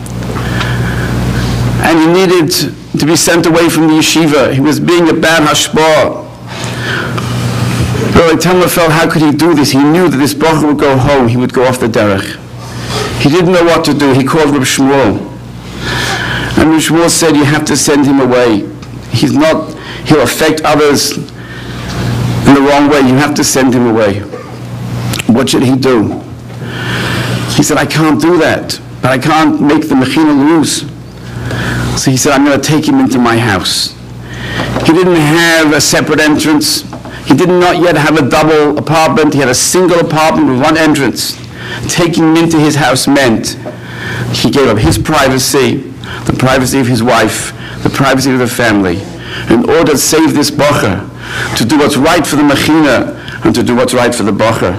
And he needed to be sent away from the yeshiva. He was being a bad hashpah. Rabbi Tendler felt, how could he do this? He knew that this Bacher would go home. He would go off the derech. He didn't know what to do. He called Reb Shmuel. And Reb Shmuel said, you have to send him away. He'll affect others in the wrong way. You have to send him away. What should he do? He said, I can't do that, but I can't make the Mechina lose. So he said, I'm going to take him into my house. He didn't have a separate entrance. He did not yet have a double apartment. He had a single apartment with one entrance. Taking him into his house meant he gave up his privacy, the privacy of his wife, the privacy of the family, in order to save this Bacher, to do what's right for the Mechina, and to do what's right for the bacher.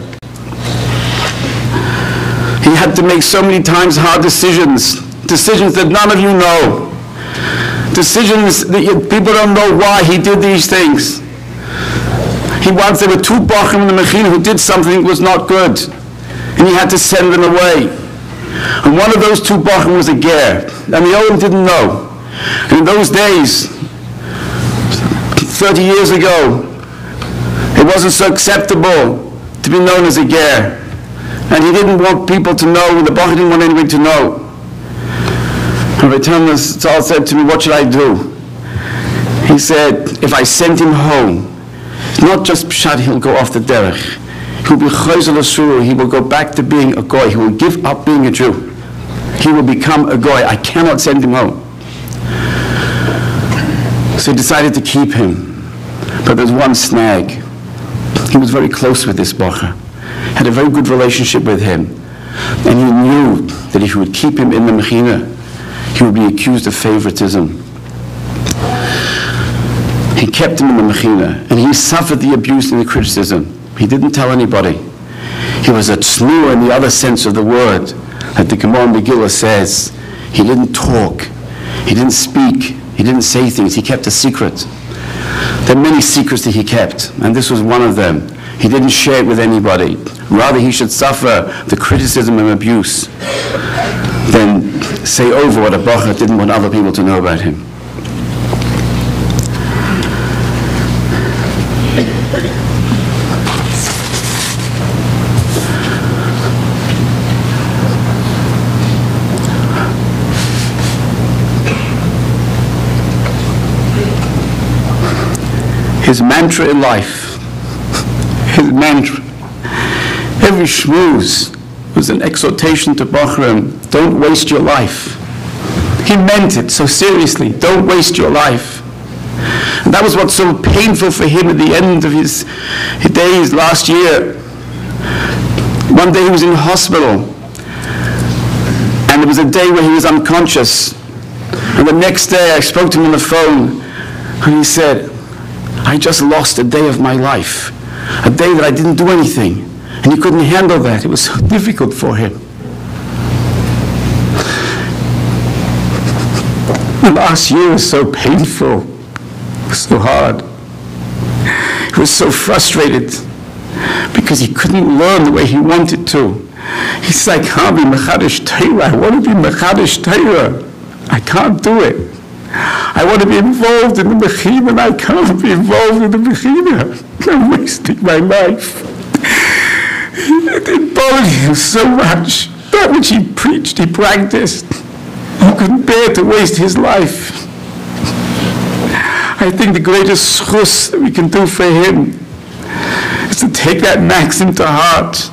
He had to make so many times hard decisions that none of you know. Decisions that people don't know why he did these things. Once there were two bachrim in the Mechinas who did something that was not good, and he had to send them away. And one of those two bachrim was a ger, and the Olam didn't know. And in those days, 30 years ago, it wasn't so acceptable to be known as a ger. And he didn't want people to know, and the bachar didn't want anyone to know. And Rav Tendler said to me, what should I do? He said, if I send him home, it's not just pshat, he'll go off the derech. He'll be chayzel asur, he will go back to being a goy. He will give up being a Jew. He will become a goy. I cannot send him home. So he decided to keep him. But there's one snag. He was very close with this bachar, had a very good relationship with him. And he knew that if he would keep him in the Mechina, he would be accused of favoritism. He kept him in the Mechina, and he suffered the abuse and the criticism. He didn't tell anybody. He was a tznuah in the other sense of the word, that the Gemara Megillah says. He didn't talk, he didn't speak, he didn't say things, he kept a secret. There are many secrets that he kept, and this was one of them. He didn't share it with anybody. Rather, he should suffer the criticism and abuse than say over what a bachar didn't want other people to know about him. His mantra in life, his mantra, every shmooze was an exhortation to Bachrim, don't waste your life. He meant it so seriously, don't waste your life. And that was what's so painful for him at the end of his days last year. One day he was in hospital, and it was a day where he was unconscious. And the next day I spoke to him on the phone, and he said, I just lost a day of my life, a day that I didn't do anything, and he couldn't handle that. It was so difficult for him. The last year was so painful, so hard. He was so frustrated because he couldn't learn the way he wanted to. He said, I can't be Mechadish Torah. I want to be Mechadish Torah. I can't do it. I want to be involved in the Mechina, and I can't be involved in the Mechina. I'm wasting my life. It bothered him so much. That which he preached, he practiced. He couldn't bear to waste his life. I think the greatest schus that we can do for him is to take that maxim to heart.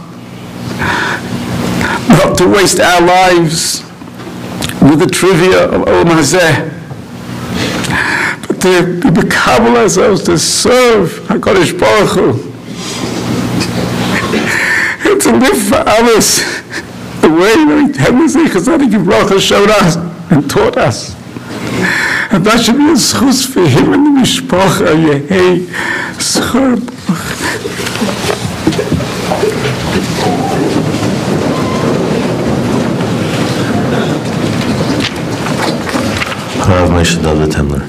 Not to waste our lives with the trivia of Olam Hazeh, but to be mekabel ourselves to serve HaKadosh Baruch Hu, and to live for others the way that Heavenly Chazanic showed us and taught us. And that should be a schus for him and the mishpacha. Yehei schar Rav Yoshe Tendler.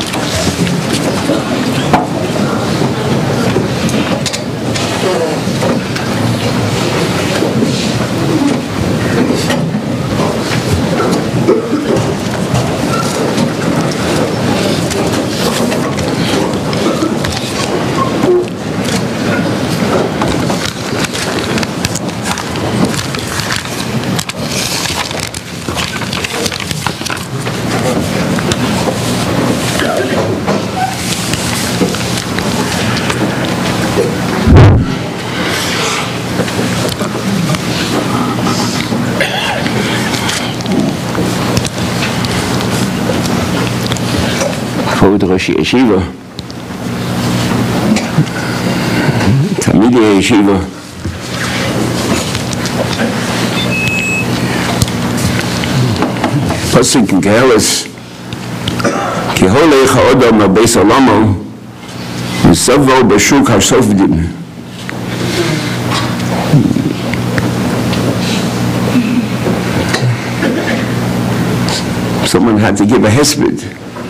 Rosh Yeshiva, talmid Yeshiva, pasuk in Keheles, ki holech ha'odam ha'beis olamo, v'savo b'shuk ha'sofdim, someone had to give a hesped.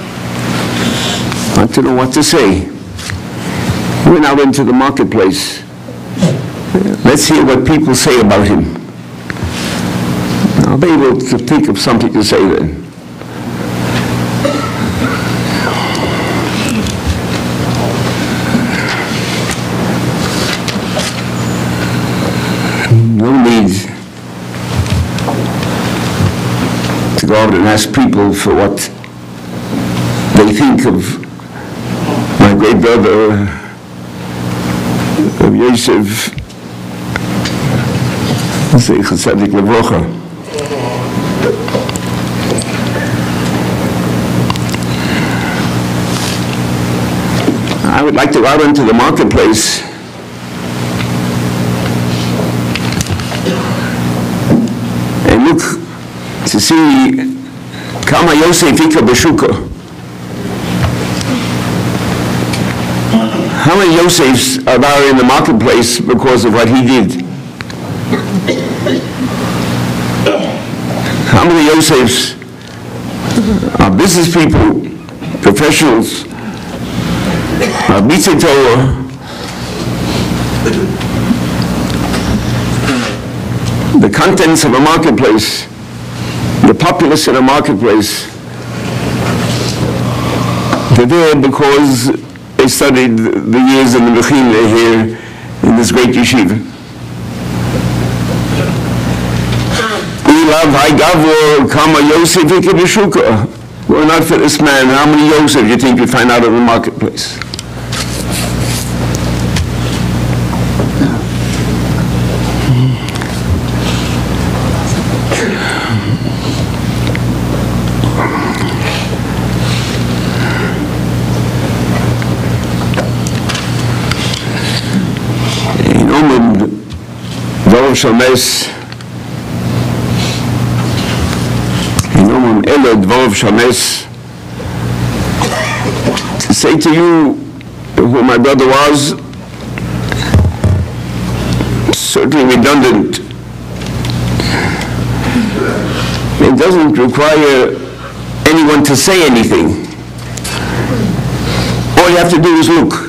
I don't know what to say. Went out into the marketplace. Let's hear what people say about him. I'll be able to think of something to say then. No need to go out and ask people for what they think of my great brother, Rav Yosef, I would like to go out into the marketplace and look to see Kama Yosef Ika Beshuka. How many Yosefs are there in the marketplace because of what he did? How many Yosefs are business people, professionals, are mitzvah Torah, the contents of a marketplace, the populace in a marketplace, they're there because they studied the years in the Mechinas here in this great yeshiva. Were not for this man, how many Yosef do you think you find out in the marketplace? To say to you who my brother was, certainly redundant. It doesn't require anyone to say anything. All you have to do is look.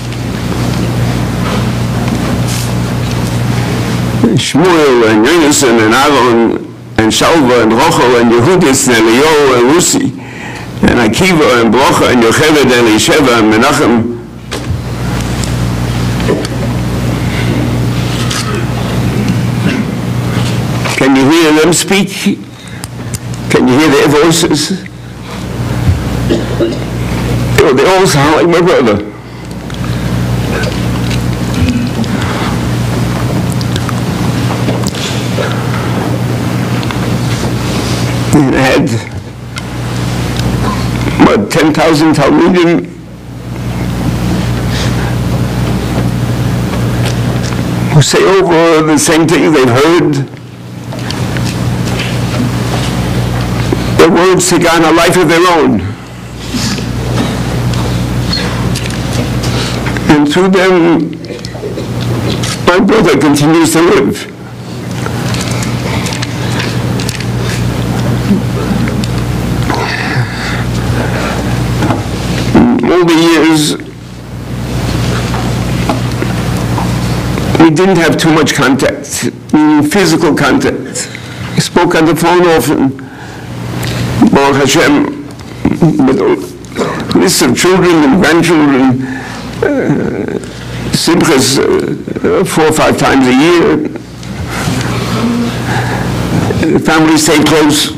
Shmuel and Yonason and Aaron and Shalva and Rochel and Yehudis and Elio and Rusi and Akiva and Brocha and Yocheved and Elisheva and Menachem. Can you hear them speak? Can you hear their voices? They all sound like my brother. It had 10,000 talmidim, who say over the same thing they've heard. Their words take on a life of their own. And through them, my brother continues to live. All the years, we didn't have too much contact, physical contact. We spoke on the phone often. Baruch Hashem, with a list of children and grandchildren, simchas 4 or 5 times a year. The family stayed close.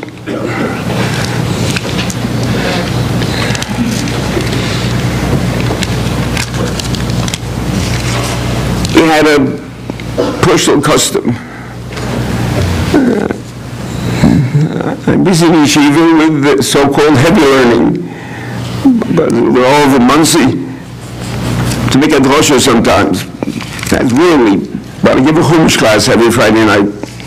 We had a personal custom. I'm busy in yeshiva with the so-called heavy learning, but we're all over Muncie to make a drosha sometimes. That's really, but I give a chumash class every Friday night.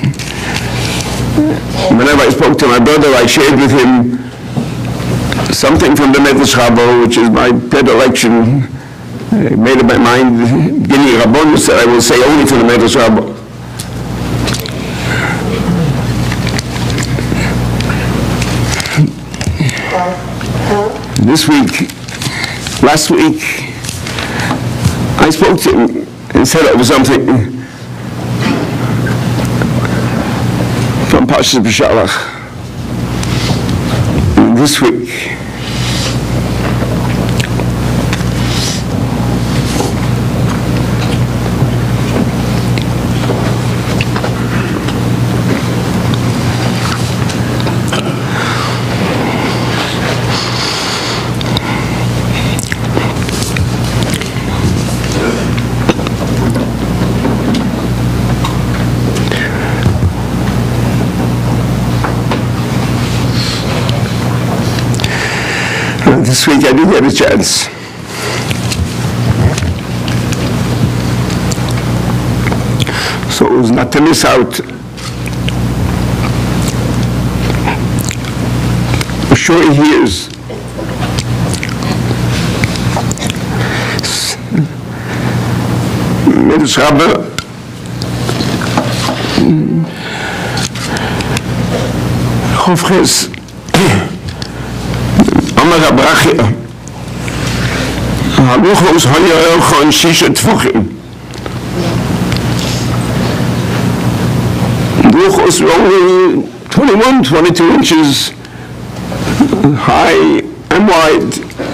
Whenever I spoke to my brother, I shared with him something from the Medrash Govoah, which is my predilection. I made up my mind, beginning Rabbonis, that I will say only from the Medrash Govoah. last week, I spoke to him and said over something from Parshas B'Shalach. This week, I didn't get a chance. So it was not to miss out. I'm sure he hears. Medrash Rabba, Chofres, Amar Abrachia, Haluchos Hayah Elchon Shisha Tfuchim. Luchos were only 21, 22 inches high and wide.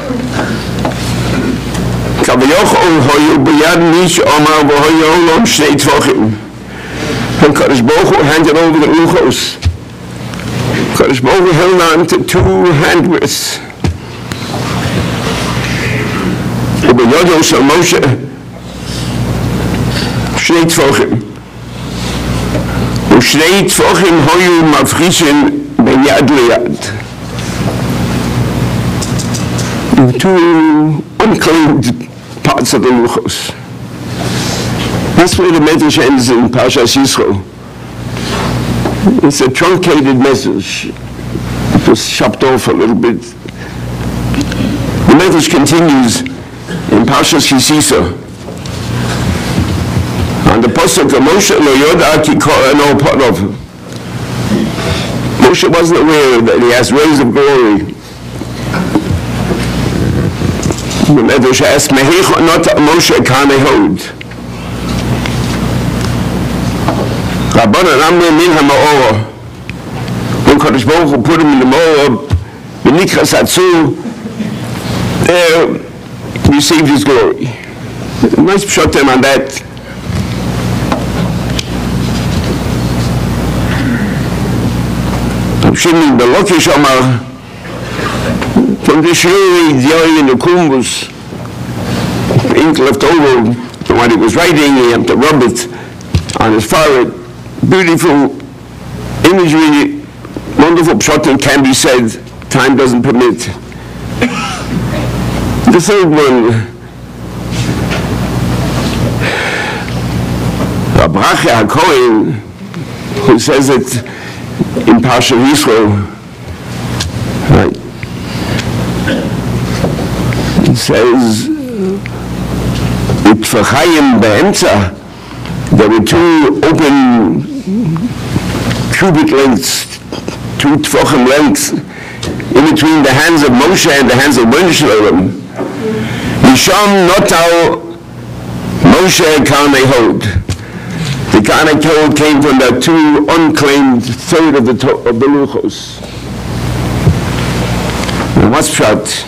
Kavayochol Hoyu B'yad Mish Omar V'Hoyu Olam Shnei Tfuchim. And Kadosh Baruch Hu handed over the Luchos. Kadosh Baruch Hu held on to 2 handbreadths. U'B'yodo Shel Moshe Shnei Tfuchim. U'Shnei Tfuchim Hoyu Mavchishin Ben Yad Liyad. 2 unclaimed parts of the Luchos. That's where the Medrash ends in Parshas Yisroel. It's a truncated message. It was chopped off a little bit. The Medrash continues in Parshas Kisisa. On the pasuk of Moshe lo yoda ki ko'eno parov. Moshe wasn't aware that he has rays of glory. The Medrash asks, Mehicha not Moshe kanehod. Rabbanan amre min ha'ma'orah. When Kadosh Baruch Hu put him in the Moab, B'nikras Hatzu, there received his glory. Nice pshatim on that. Shimon Belokish Omar, from the shiur, the in the kumbus, the ink left over from what he was writing, he had to rub it on his forehead. Beautiful imagery, wonderful pshatim can be said, time doesn't permit. The third one, Abrachia HaKohen, who says it in Parsha Yisroel, right? It says, "Utfachayim be'emtza." There were 2 open cubit lengths, 2 tfachim lengths, in between the hands of Moshe and the hands of Beren. Misham notal Moshe kanehod. The kanehod came from the 2 unclaimed third of the Luchos. What's pshat?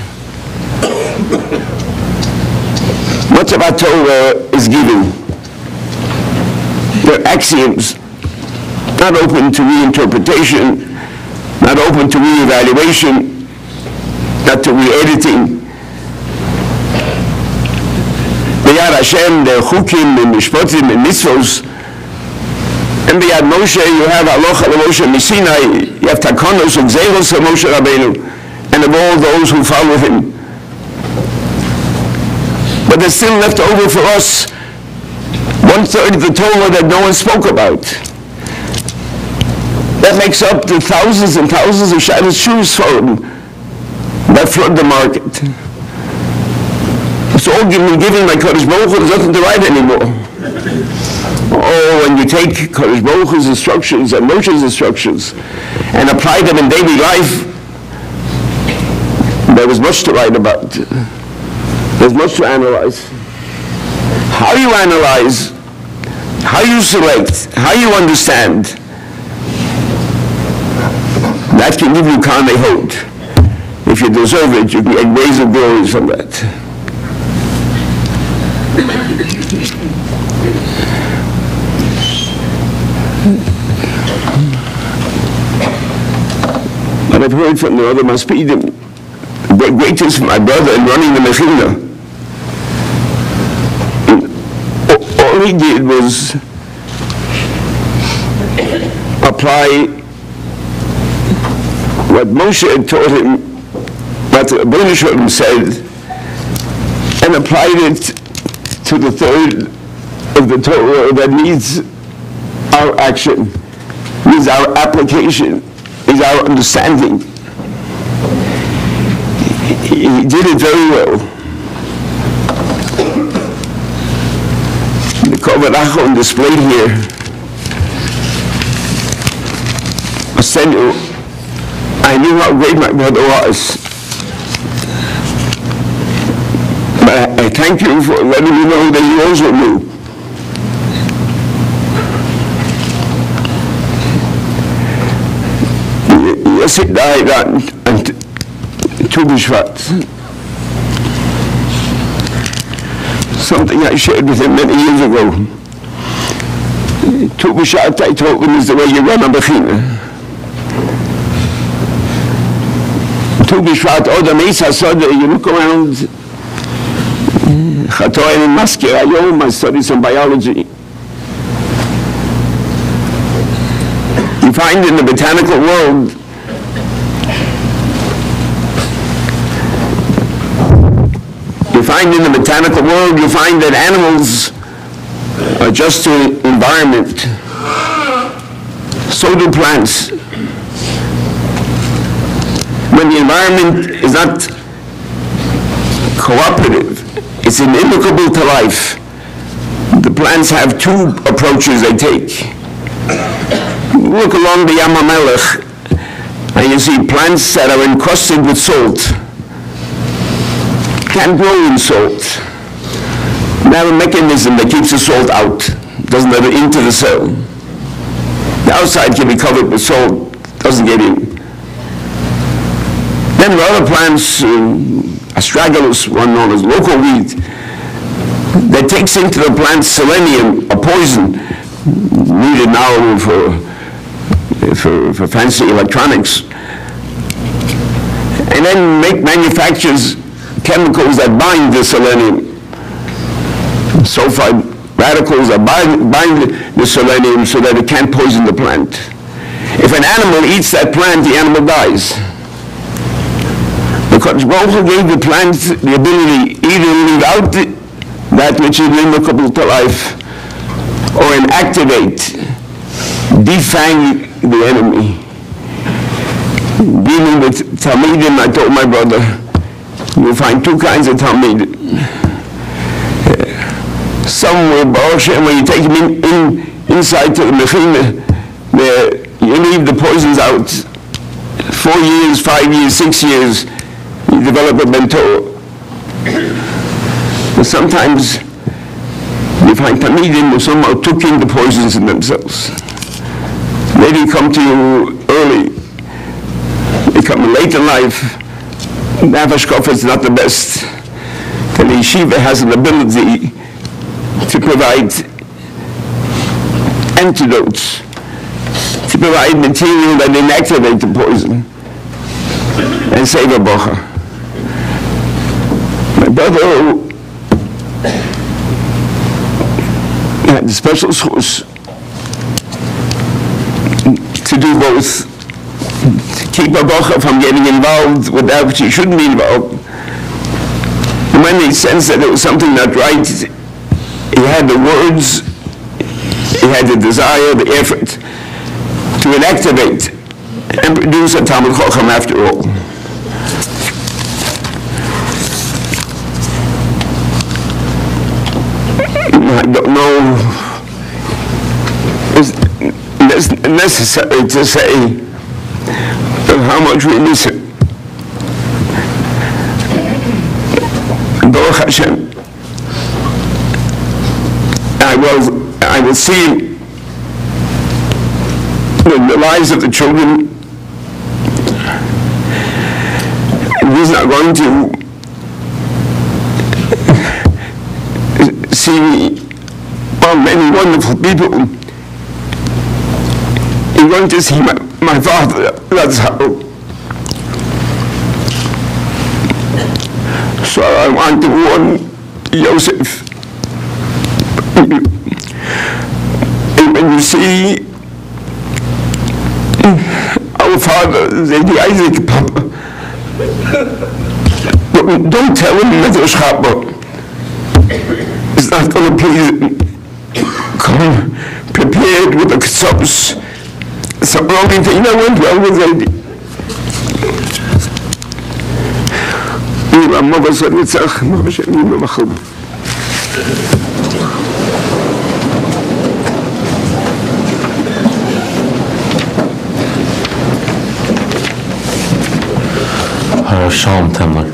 Much about Torah is given. They're axioms, not open to reinterpretation, not open to reevaluation, not to re-editing. B'yad Hashem, the chukim and mishpatim and mitzvos. And b'yad Moshe, you have halacha Moshe Misinai, you have takonos and zeros of Moshe Rabbeinu, and of all those who follow him. But there's still left over for us 1/3 of the Torah that no one spoke about. That makes up the thousands and thousands of Shabbos shoes for him that flood the market. It's all given by Kadosh Baruch Hu, there's nothing to write anymore. Oh, when you take Kadosh Baruch Hu's instructions and Moshe's instructions and apply them in daily life, There was much to write about. There's much to analyze. How you analyze, how you select, how you understand, that can give you karma hold. If you deserve it, you can get ways of glory from that. But I've heard from the other Hespedim, the greatest my brother in running the Mechinas. All he did was apply what Moshe had taught him, what the Beren said, and applied it to the third of the Torah that needs our action, needs our application, needs our understanding. He did it very well. The Kovod Achon displayed here. I knew how great my brother was. But I thank you for letting me know that you also knew. Yes, he died on Tu B'Shvat. Something I shared with him many years ago. Tu B'Shvat, I told him, is the way you run a Mechinas. Tu B'Shvat, Odom Isa Soda, you look around, Chatoen and Maskir, Ayom, I studied some biology. You find in the botanical world, you find that animals adjust to environment. So do plants. When the environment is not cooperative, it's inimical to life. The plants have two approaches they take. Look along the Yam HaMelech, and you see plants that are encrusted with salt. Can't grow in salt. They have a mechanism that keeps the salt out, doesn't let it into the cell. The outside can be covered with salt, doesn't get in. Then the other plants, astragalus, one known as local wheat, that takes into the plant selenium, a poison, needed now for fancy electronics, and then manufactures chemicals that bind the selenium, sulfide radicals that bind the selenium so that it can't poison the plant. If an animal eats that plant, the animal dies. Because Baruch Hu gave the plant the ability either to leave out that which is inimical to life, or inactivate, defang the enemy. Dealing with talmidim, I told my brother, you'll find two kinds of talmid. Some will, when you take them inside to the Mechinas, you leave the poisons out. 4 years, 5 years, 6 years, you develop a mentor. But sometimes you find talmidim who somehow took in the poisons in themselves. Maybe come to you early, they come late in life. Nafashkof is not the best. The yeshiva has an ability to provide antidotes, to provide material that inactivate the poison and save a bocha. My brother had the special source to do both, to keep a bocha from getting involved with that which he shouldn't be involved. And when he sensed that there was something not right, he had the words, he had the desire, the effort to inactivate and produce a Talmid Chacham after all. I don't know, it's necessary to say how much we miss him. Baruch Hashem, I will see the lives of the children. And he's not going to see many wonderful people. He's going to see my father. That's how. So I want to warn Yosef. And when you see our father, Rav Isaac, Papa, don't tell him Medrash Govoah. It's not going to please him. Come prepared with the ksubs. So the only thing that went well was Radin. Shalom Tendler.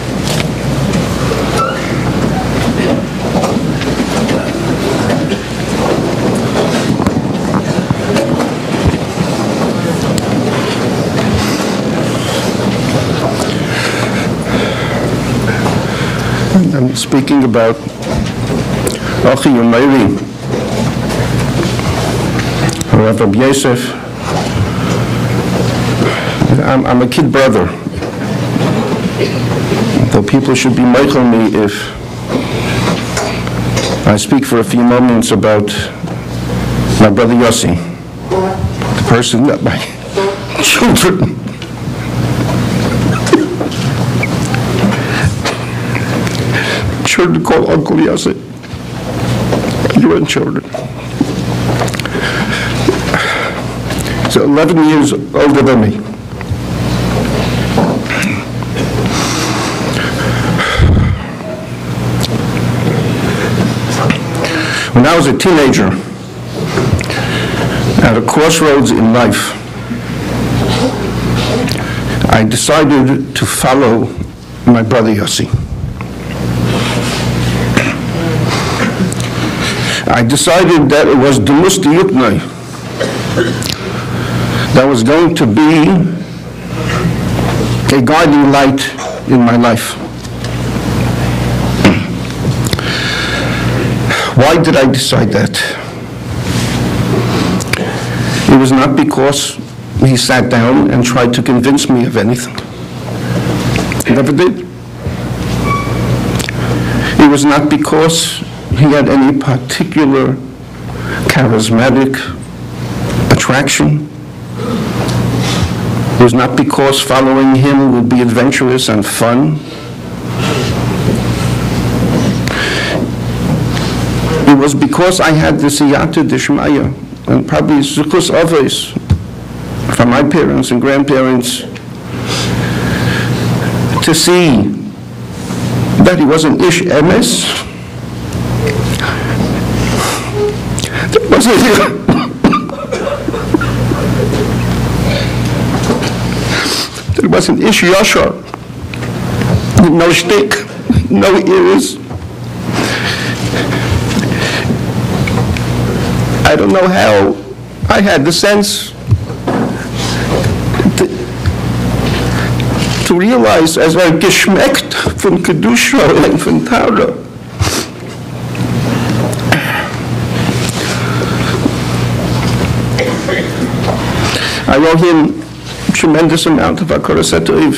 I'm speaking about Achi Yomeiri, Rav Yosef. I'm a kid brother. Though people should be meichel me if I speak for a few moments about my brother Yossi, the person that my children call Uncle Yossi, grandchildren. So 11 years older than me. When I was a teenager, at a crossroads in life, I decided to follow my brother Yossi. I decided that it was Demus Diyuknai that was going to be a guiding light in my life. Why did I decide that? It was not because he sat down and tried to convince me of anything. He never did. It was not because he had any particular charismatic attraction. It was not because following him would be adventurous and fun. It was because I had the siyata d'shmaya, and probably zuchus avos from my parents and grandparents, to see that he was an ish emes. There was an ish yashar, no shtick, no ears. I don't know how I had the sense to realize as I geschmeckt von Kedusha and von Torah. I owe him a tremendous amount of Hakaras Hatov.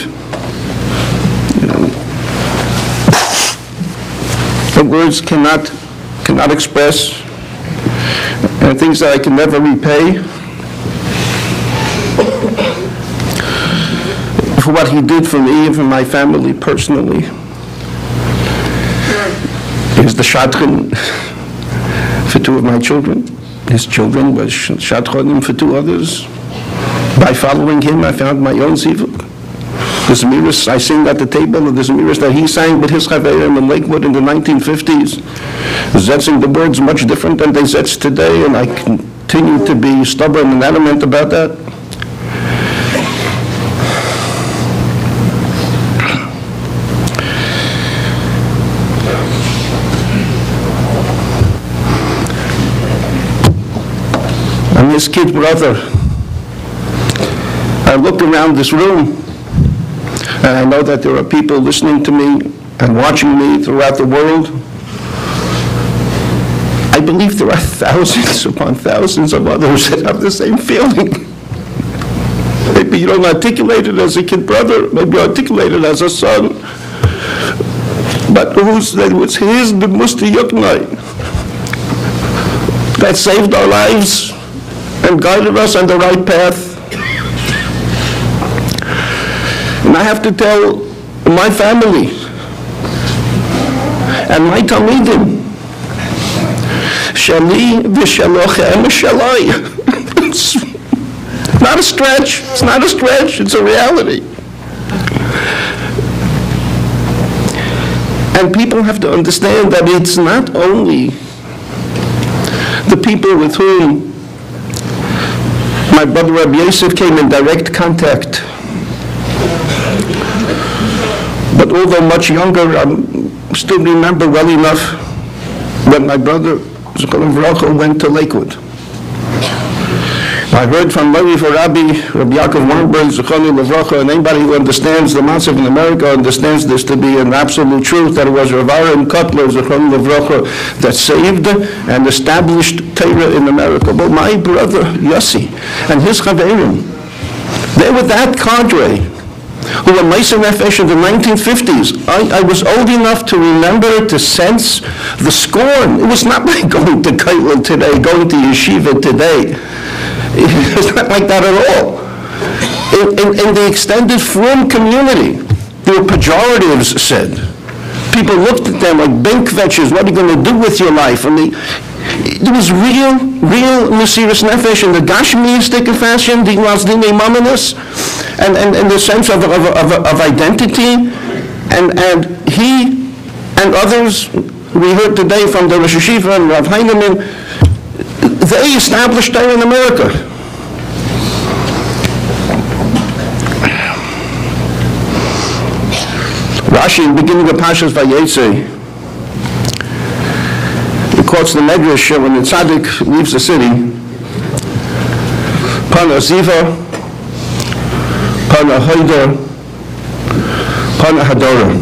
The words cannot express, and things that I can never repay for what he did for me and for my family personally. He's the shadchan for two of my children. His children was shadchanim for two others. By following him, I found my own zivug. The Zemiris I sing at the table, the Zemiris that he sang with his chaverim in Lakewood in the 1950s, zetzing the words much different than they zetz today, and I continue to be stubborn and adamant about that. I'm his kid brother. I look around this room, and I know that there are people listening to me and watching me throughout the world. I believe there are thousands upon thousands of others that have the same feeling. Maybe you don't articulate it as a kid brother, maybe you articulate it as a son, but it was his Musti Yuknai that saved our lives and guided us on the right path. And I have to tell my family and my talmidim, Shali v'shalochem shalai. It's not a stretch. It's not a stretch. It's a reality. And people have to understand that it's not only the people with whom my brother Rav Yosef came in direct contact, but although much younger, I still remember well enough when my brother went to Lakewood. I heard from Rabbi Jacob Joseph School, and anybody who understands the Matzav in America understands this to be an absolute truth, that it was Rav Aaron Kotler that saved and established Torah in America. But my brother Yossi and his Chaverim, they were that cadre who were Meiser Nefesh in the 1950s. I was old enough to remember, to sense the scorn. It was not like going to Kailin today, going to Yeshiva today. It's not like that at all. In the extended Frum community, there were pejoratives said. People looked at them like benkvetches. What are you going to do with your life? And there was real Mesiras Nefesh in the Gashmiistic fashion, the Lazdine Mamanis, and the sense of identity. And he and others, we heard today from the Rosh Hashiva and Rav Heinemann, they established Torah in America. Rashi, in the beginning of Pashas Vayetze, he quotes the Medrash when the tzaddik leaves the city, Pana Ziva, Pana Hoida, Pana Hadora.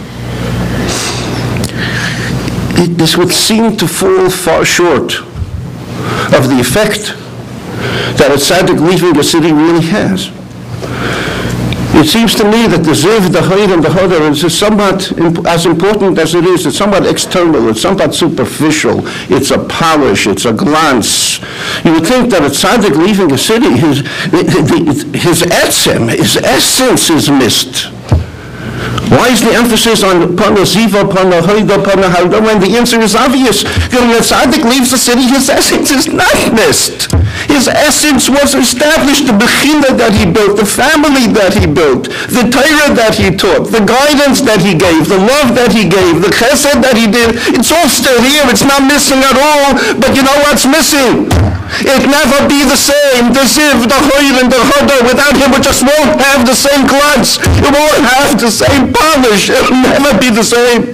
This would seem to fall far short of the effect that a tzaddik leaving a city really has. It seems to me that the ziv, the hoid, and the hodar is somewhat, as important as it is, it's somewhat external, it's somewhat superficial, it's a polish, it's a glance. You would think that a tzaddik leaving a city, his etzem, his essence is missed. Why is the emphasis on Pana Ziva, Pana Hoida, Pana Harda, when the answer is obvious? When the tzaddik leaves the city, his essence is not missed. His essence was established, the Mechinas that he built, the family that he built, the Torah that he taught, the guidance that he gave, the love that he gave, the chesed that he did. It's all still here. It's not missing at all. But you know what's missing? It never be the same. The ziv, the hoid, and the hoda, without him, it just won't have the same glance. It won't have the same polish. It'll never be the same.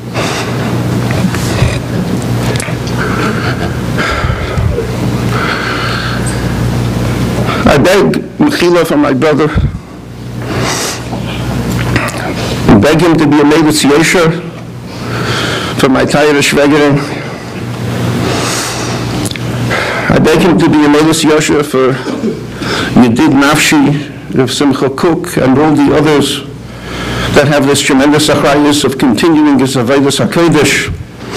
I beg Mechila from my brother. I beg him to be a Mechinas Yosher for my Tayra Shvegerin. I beg him to be a Mechinas Yosher for Yedid Nafshi, Rav Simcha Cook, and all the others that have this tremendous achrayus of continuing his Avodas HaKodesh.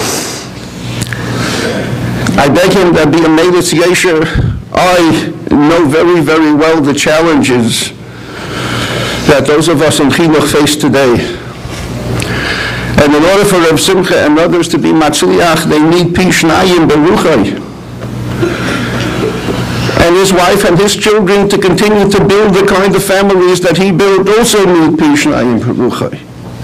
I beg him to be a Mechinas Yosher. I know very, very well the challenges that those of us in Chinuch face today. And in order for Rav Simcha and others to be Matzliach, they need Pi Shnayim Beruchai. And his wife and his children to continue to build the kind of families that he built also need Pi Shnayim Beruchai.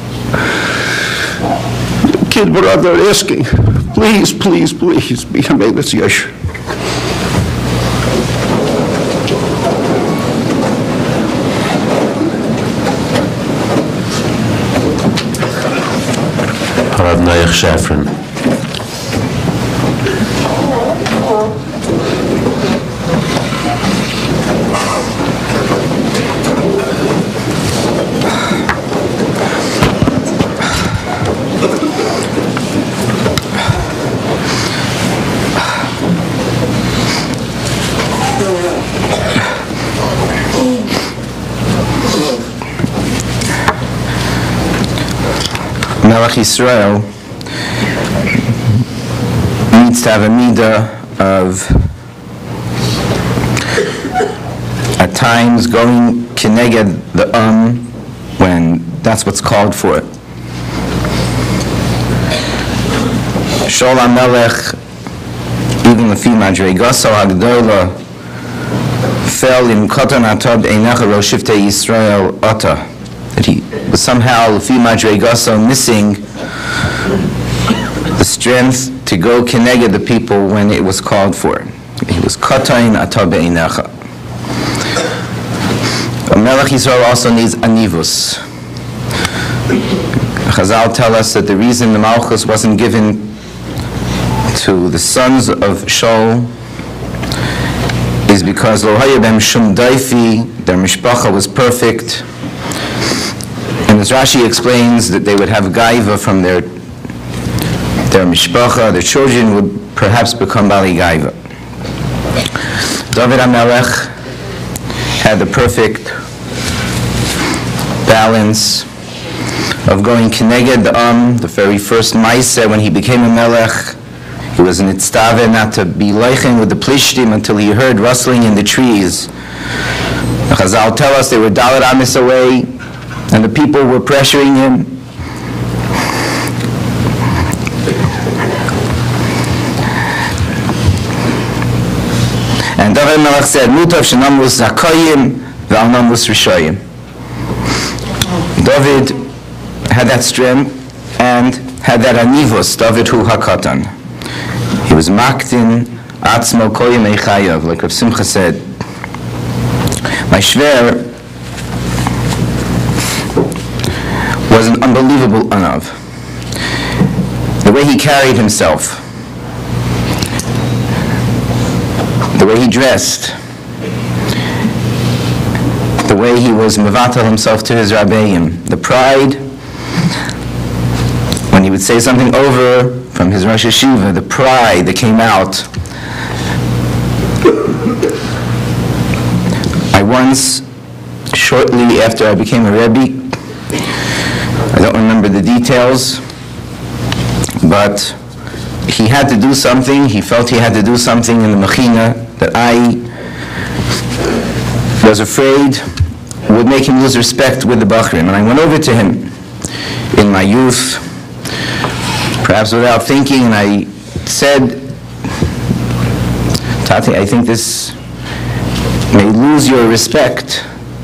Kid brother asking, please, please, please be a Mechinas Yosher. Shafran. Melech Yisroel needs to have a midah of, at times, going keneged the when that's what's called for. Shaul HaMelech, even Lefi Madregaso Hagdola, fell in Kotan Atab Einecha Rosh Shiftei Yisrael Ata, that he was somehow Lefi Madregaso missing the strength to go keneged the people when it was called for. He was Kotan Atab Einecha. Melech Yisrael also needs anivus. Chazal tell us that the reason the Malchus wasn't given to the sons of Shaul is because lo haya b'hem shum daifi, their mishpacha was perfect. And as Rashi explains, that they would have gaiva from their mishpacha, their children would perhaps become bali gaiva. David HaMelech had the perfect balance of going keneged the very first Maaseh when he became a melech. He was in Itztave not to be leichen with the Plishtim until he heard rustling in the trees. The Chazal tell us they were Dalet Amis away, and the people were pressuring him. And David Melech said, Mutav shenamrus zakayim v'al namrus rishayim. David had that strength and had that anivus, David hu hakatan. He was maktin atzmo koyim eichayav, like Rav Simcha said. My shver was an unbelievable anav. The way he carried himself, the way he dressed, the way he was mevatel himself to his rabbeim, the pride, when he would say something over from his Rosh Yeshiva, the pride that came out. I once, shortly after I became a Rebbe, I don't remember the details, but he had to do something, he felt he had to do something in the Mechinas that I was afraid would make him lose respect with the Bachrim. And I went over to him in my youth, perhaps without thinking, and I said, Tati, I think this may lose your respect.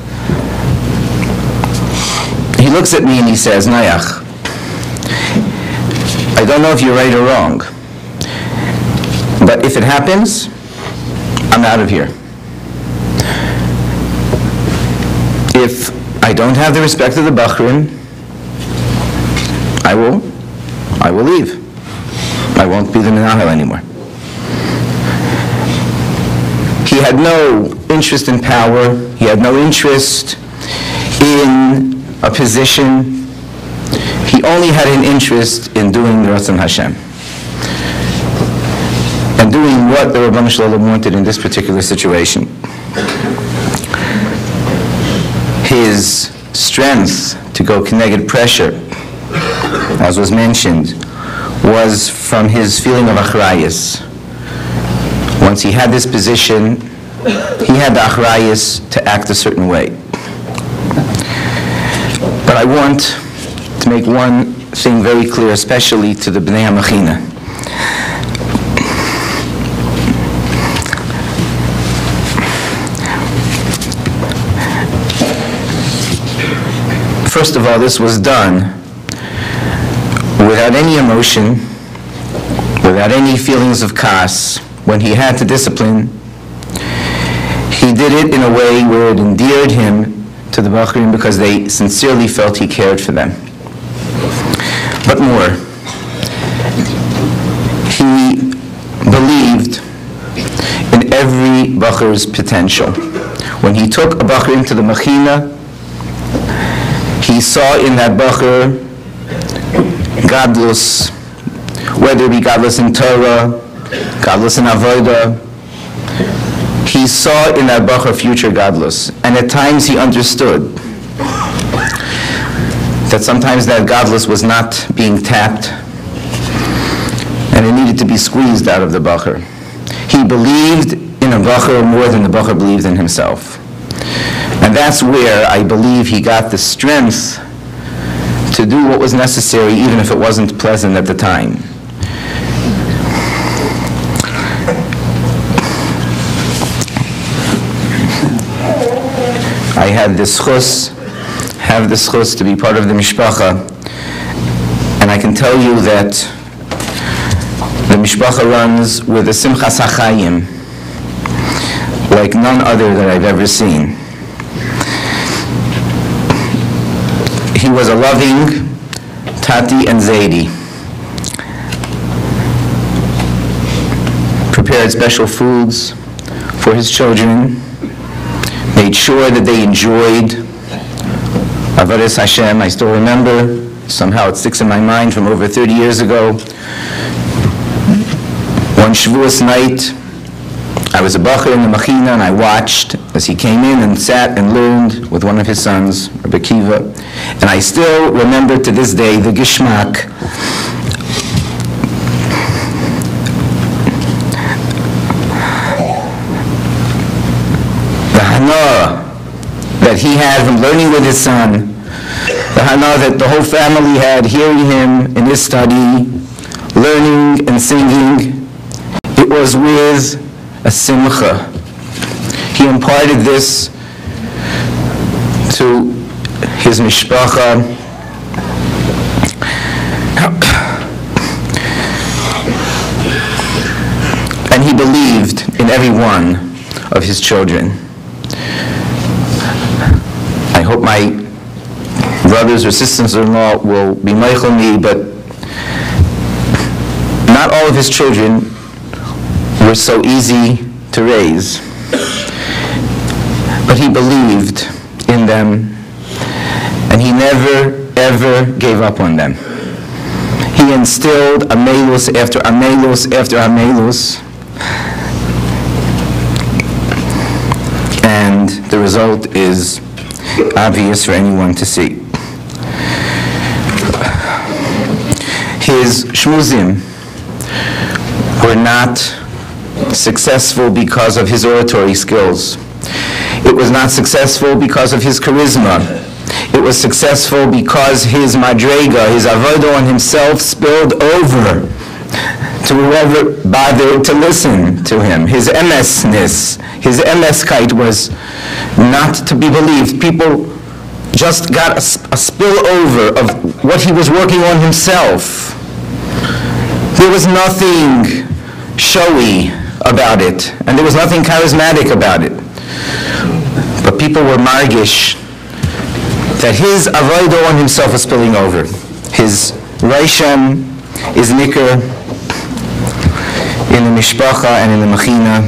He looks at me and he says, Nayach, I don't know if you're right or wrong, but if it happens, I'm out of here. If I don't have the respect of the Bachrim, I will leave. I won't be the Menahel anymore. He had no interest in power. He had no interest in a position. He only had an interest in doing the Ratzon Hashem and doing what the Rabbanu Shalom wanted in this particular situation. His strength to go keneged pressure, as was mentioned, was from his feeling of achrayus. Once he had this position, he had the achrayus to act a certain way. But I want to make one thing very clear, especially to the Bnei HaMechina. First of all, this was done without any emotion, without any feelings of kas. When he had to discipline, he did it in a way where it endeared him to the Bachrim because they sincerely felt he cared for them. But more, he believed in every Bachur's potential. When he took a Bachur into the Mechinas, he saw in that Bachur Gadlus, whether it be Gadlus in Torah, Gadlus in Avodah. He saw in that Bachur future Gadlus, and at times he understood that sometimes that godless was not being tapped, and it needed to be squeezed out of the bacher. He believed in a bacher more than the bacher believed in himself. And that's where I believe he got the strength to do what was necessary, even if it wasn't pleasant at the time. I had the schus to be part of the mishpacha, and I can tell you that the mishpacha runs with a simchas hachayim like none other that I've ever seen. He was a loving Tati and Zaidi. Prepared special foods for his children, made sure that they enjoyed Avodas Hashem. I still remember, somehow it sticks in my mind from over 30 years ago. One Shavuos night, I was a bacher in the Mechina, and I watched as he came in and sat and learned with one of his sons, Rabbi Kiva. And I still remember to this day the gishmak, the hana that he had from learning with his son, the hana that the whole family had hearing him in his study, learning and singing. It was with a simcha. He imparted this to his mishpacha. And he believed in every one of his children. I hope my brothers or sisters-in-law will be meichel me, but not all of his children were so easy to raise. But he believed in them, and he never, ever gave up on them. He instilled amelus after amelus after amelus, and the result is obvious for anyone to see. His shmuzim were not successful because of his oratory skills. It was not successful because of his charisma. It was successful because his madrega, his avodah on himself, spilled over to whoever bothered to listen to him. His emesness, his emeskite was not to be believed. People just got a spillover of what he was working on himself. There was nothing showy about it, and there was nothing charismatic about it. But people were margish that his avodah on himself was spilling over. His reisham is nicker in the mishpacha and in the mechina.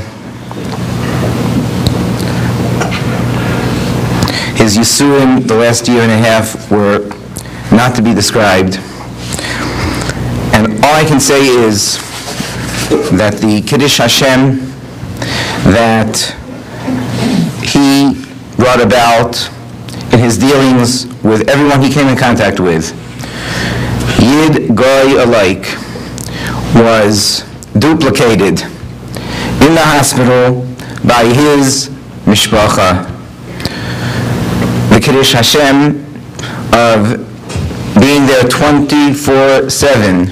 His yisurim the last year and a half were not to be described. And all I can say is that the Kiddush Hashem that he brought about in his dealings with everyone he came in contact with, Yid, Goy alike, was duplicated in the hospital by his mishpacha. The Kiddush Hashem of being there 24/7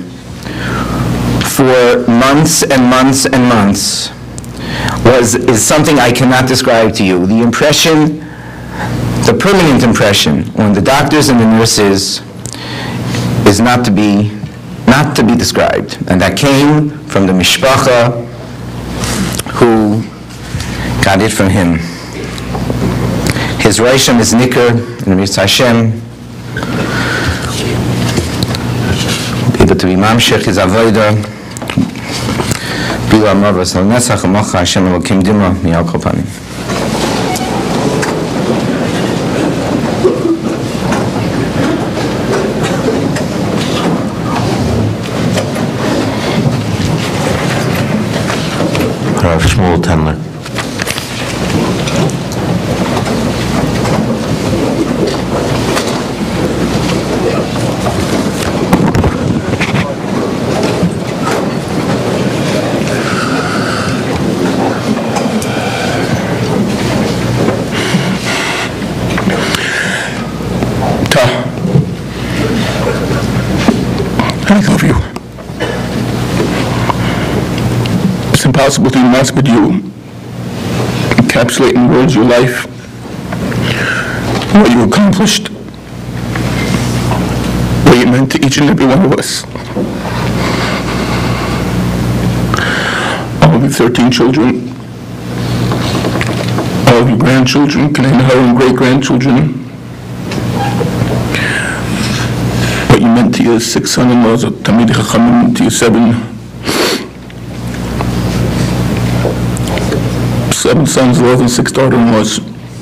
for months and months and months is something I cannot describe to you. The impression, the permanent impression on the doctors and the nurses is not to be described. And that came from the mishpacha who got it from him. His reisham is nicker in the Mitzvah Hashem, able to be mamshech his avodah. Bila mavas al nesach amocha Hashem elokim dima miyal kol panim. Rav Tendler. It's impossible to even ask, but you encapsulate in words your life, what you accomplished, what you meant to each and every one of us. All of your 13 children, all of your grandchildren, and great-grandchildren, what you meant to your 6 son-in-laws, or talmid chachamim, to your 7 sons-in-laws and 6 daughter-in-laws,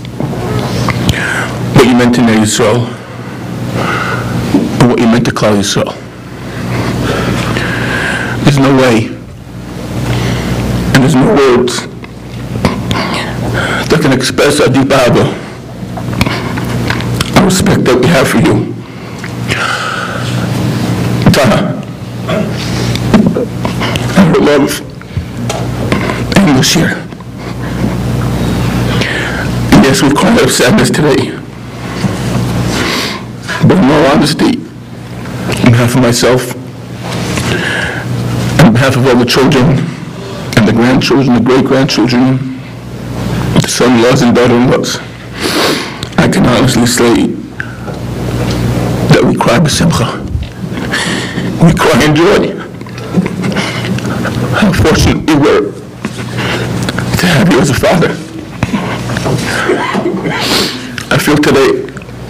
what you meant to Yisroel, and what you meant to Klal Yisrael. There's no way, and there's no words that can express our deep ahava, our respect that we have for you. Our love endless here. And yes, we've cried out of sadness today. But in all honesty, on behalf of myself, on behalf of all the children, and the grandchildren, the great-grandchildren, the son-in-laws and daughter-in-laws, I can honestly say that we cry b'simcha. We cry in joy. How fortunate we were to have you as a father. I feel today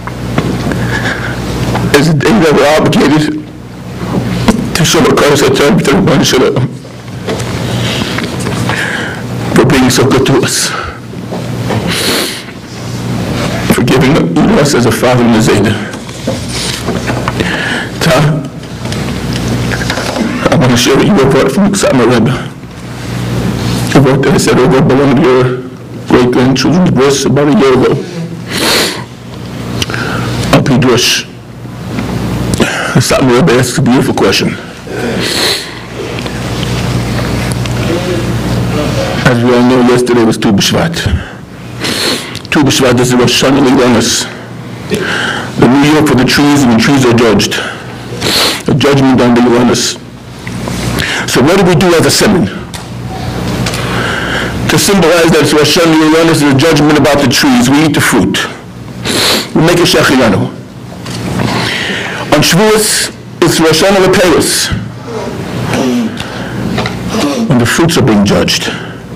is a day that we're obligated to show our courage at time to Rabbi Shalom for being so good to us, for giving us as a father in the Zayda. I want to share what you wrote from Ksama Rebbe. You wrote that I said over one of your great-grandchildren's births about a year ago. Up in Rosh, Ksama Rebbe asks a beautiful question. As we all know, yesterday was Tu B'Shvat. Tu B'Shvat is the Rosh Hashanah Leilanos, the new year for the trees when trees are judged. A judgment on the Leilanos. So what do we do as a simon? To symbolize that it's Rosh Hashanah is a judgment about the trees, we eat the fruit. We make a shechilanu. On Shavuos, it's Rosh Hashanah Leperos, when the fruits are being judged.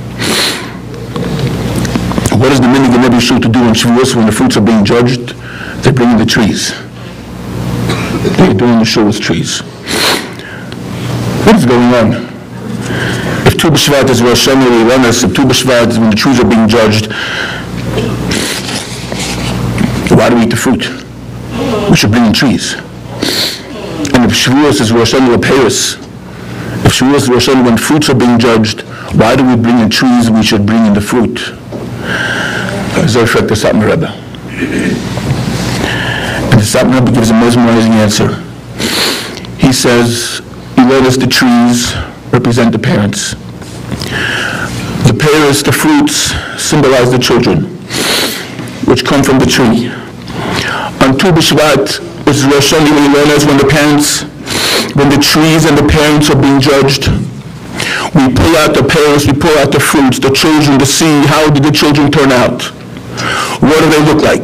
What is the meaning of every Shul to do on Shavuos when the fruits are being judged? They bring in the trees. They're doing the Shavuos trees. What is going on? If Tu B'Shvat is Rosh Hashanah, if Tu B'Shvat is when the trees are being judged, why do we eat the fruit? We should bring in trees. And if Shavuos is Rosh Hashanah Paris, if Shavuos is Rosh Hashanah when fruits are being judged, why do we bring in trees? We should bring in the fruit. Zerfek the Satmar Rebbe. And the Satmar Rebbe gives a mesmerizing answer. He says, you notice the trees represent the parents. The pears, the fruits, symbolize the children, which come from the tree. On Tu B'Shvat, which is Rosh Hashanah, when the parents, when the trees and the parents are being judged, we pull out the pears, we pull out the fruits, the children, to see how did the children turn out. What do they look like?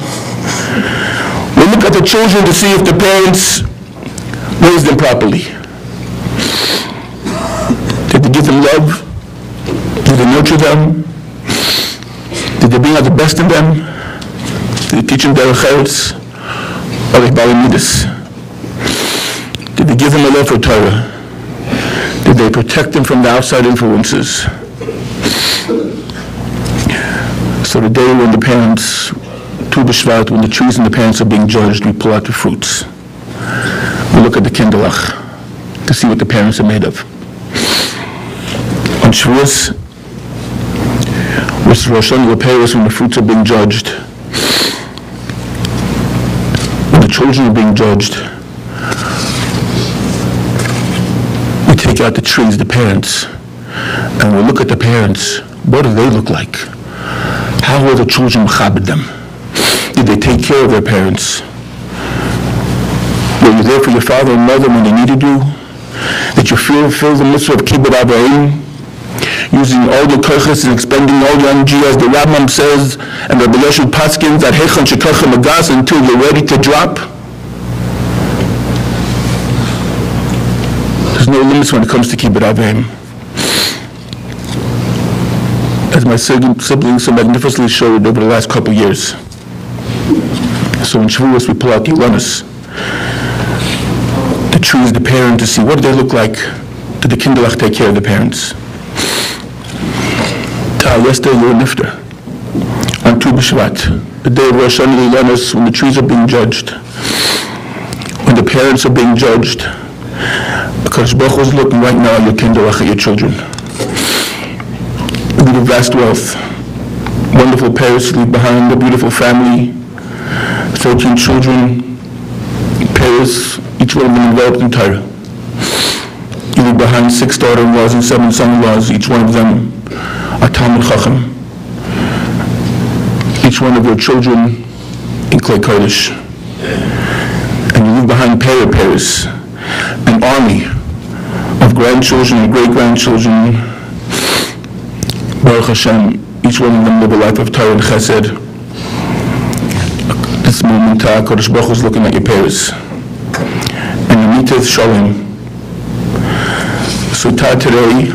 We look at the children to see if the parents raised them properly. Did they give them love? Did they nurture them? Did they bring out the best in them? Did they teach them their cheretz? Or their balamidas? Did they give them a love for Torah? Did they protect them from the outside influences? So the day when the parents, Tu B'Shvat, when the trees and the parents are being judged, we pull out the fruits. We look at the kinderlach to see what the parents are made of. On Shavuos, which is Rosh Hashanah Paris, when the fruits are being judged, when the children are being judged, we take out the trees, the parents, and we look at the parents. What do they look like? How were the children mechabed them? Did they take care of their parents? Were you there for your father and mother when they needed you? Did you fulfill the mitzvah of kibbud avayim? using all your koiches and expending all your energy, as the Rambam says, and Rabbi Yoshe Paskins, that heichon shekochem agas, until you're ready to drop. There's no limits when it comes to kibbut avim. As my siblings so magnificently showed over the last couple of years. So in Shavuos we pull out the Ilonis, to choose the parent, to see what do they look like. Did the kinderlach take care of the parents? Yesterday you were nifter on Tu B'Shvat, the day of Rosh Hashanah Ilonis, when the trees are being judged, when the parents are being judged, because Baruch Hu is looking right now at your kinderlach, at your children. With a vast wealth, wonderful parents leave behind, a beautiful family, 13 children, parents, each one of them enveloped in Torah. You leave behind 6 daughter-in-laws and 7 son-in-laws, each one of them are talmid chacham. Each one of your children in Klei Kodesh. And you leave behind parents, an army of grandchildren and great-grandchildren. Baruch Hashem, each one of them live a life of Torah and Chesed. This moment, Kodesh Baruch Hu is looking at your parents. And your mitah shalom. So today,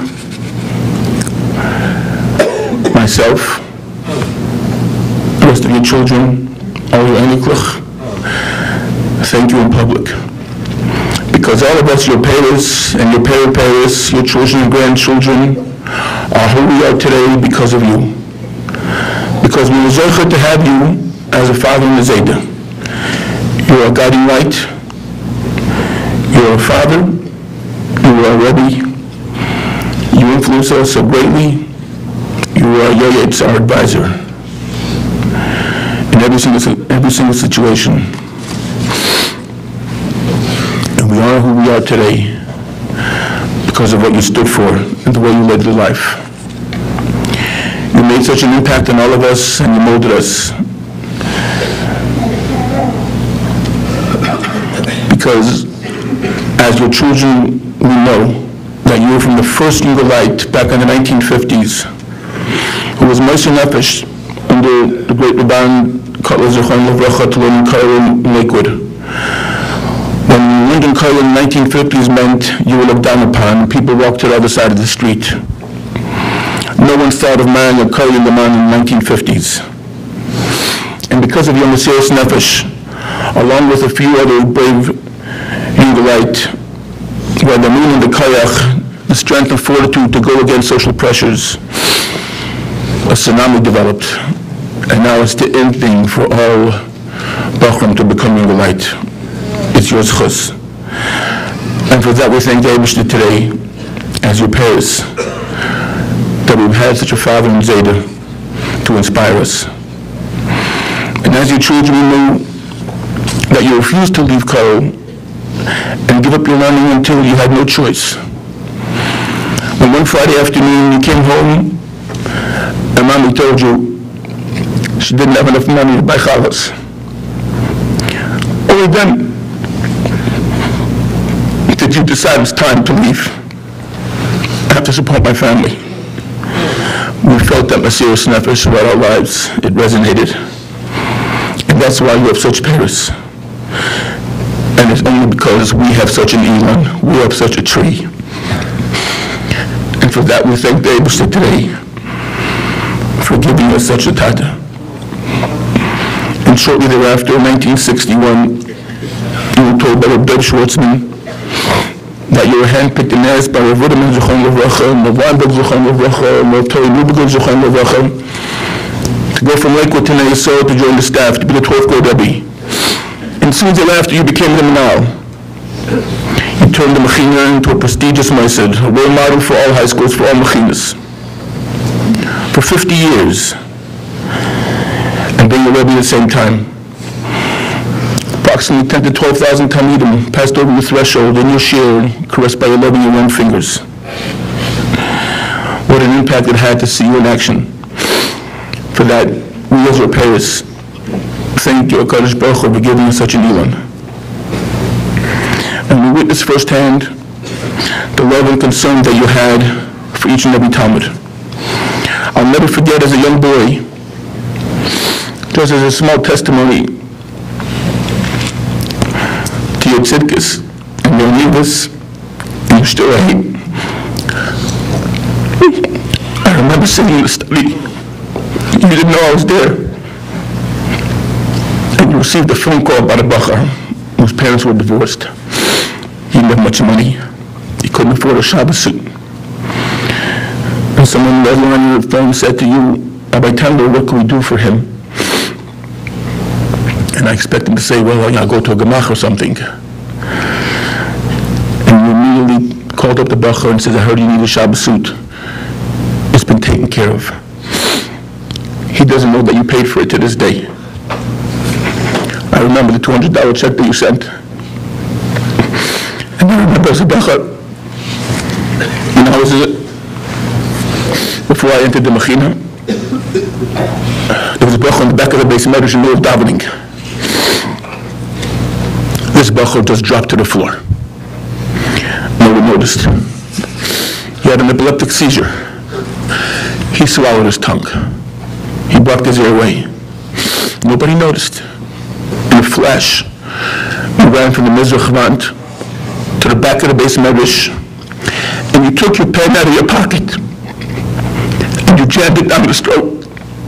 myself, the rest of your children, all your eniklach, thank you in public. Because all of us, your parents and your parents, your children and grandchildren, are who we are today because of you. Because we were zocher to have you as a father in the Zayda. You are a guiding light. You are a father. You are a Rebbe. You influence us so greatly. You are Yoyetz, our advisor. In every single situation. And we are who we are today because of what you stood for and the way you led your life. You made such an impact on all of us, and you molded us. Because as your children, we know that you were from the first Yisroel back in the 1950s, who was Moshe Nefesh under the great Rabban Zechron Levracha to learn in Lakewood. When you learned in Koil in the 1950s meant you were looked down upon, people walked to the other side of the street. No one thought of marrying a Koil in the man in the 1950s. And because of your Mesiras Nefesh, along with a few other brave Yisroelite, who had the moon and the koyach, the strength and fortitude to go against social pressures, a tsunami developed. And now it's the end thing for all Bachram to become Yisroelite. It's your zchus. And for that we thank the Eibishter today, as your parents, that we've had such a father in Zayda to inspire us. And as your children, we know that you refused to leave Kol and give up your learning until you had no choice. When one Friday afternoon you came home and Mommy told you she didn't have enough money to buy challah, only then did you decide it's time to leave. I have to support my family. We felt that Mesiras Nefesh throughout our lives. It resonated. And that's why you have such parents. And it's only because we have such an Elon, we have such a tree. And for that we thank the Eibishter today for giving us such a tata. And shortly thereafter, in 1961, you were told by Rabbi Schwartzman that you were handpicked and asked by Rav Radin Zechron Levracha, Rav Weinberg Zechron Levracha, Rav Tori Lubigal Zechron Levracha, to go from Lakewood to Yisroel to join the staff, to be the 12th grade Rebbe. And soon thereafter, you became the Manal. You turned the Mechinas into a prestigious Mossad, a role model for all high schools, for all Mechinas. For 50 years, and being a Rebbe at the same time. Approximately 10 to 12,000 talmidim passed over the threshold in your shiur, caressed by your loving and warm fingers. What an impact it had to see you in action. For that, we as your parents thank you, Kadosh Baruch Hu, for giving us such an Elon. And we witnessed firsthand the love and concern that you had for each and every talmid. I'll never forget as a young boy, just as a small testimony to your tzidkis and your yeshivas and your shiur. I remember sitting in the study. You didn't know I was there. And you received a phone call about a bachar whose parents were divorced. He didn't have much money. He couldn't afford a Shabbos suit. And someone on the other line of the phone said to you, Rabbi Tendler, what can we do for him? And I expect him to say, well, I'll go to a gemach or something. And you immediately called up the bachar and said, I heard you need a Shabbos suit. It's been taken care of. He doesn't know that you paid for it to this day. I remember the $200 check that you sent. And I remember as a bachar, you know, before I entered the Mechinas, there was a bachar on the back of the Bais Medrash in the middle of davening. This bachar just dropped to the floor. No one noticed. He had an epileptic seizure. He swallowed his tongue. He blocked his airway. Nobody noticed. In a flash, you ran from the Mizrach Vant to the back of the Bais Medrash, and you took your pen out of your pocket, and you jammed it down his throat,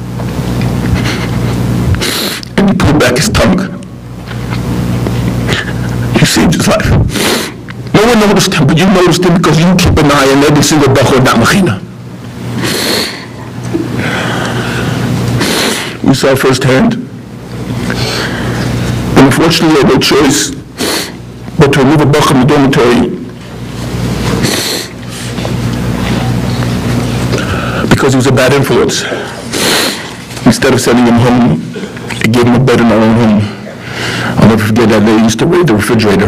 and you pulled back his tongue. You saved his life. No one noticed him, but you noticed him because you keep an eye on every single bachar in that Mechinas. We saw firsthand. And unfortunately, I had no choice but to remove a bachar from the dormitory because he was a bad influence. Instead of sending him home, I gave him a bed in our own home. I'll never forget that day. He used to raid the refrigerator.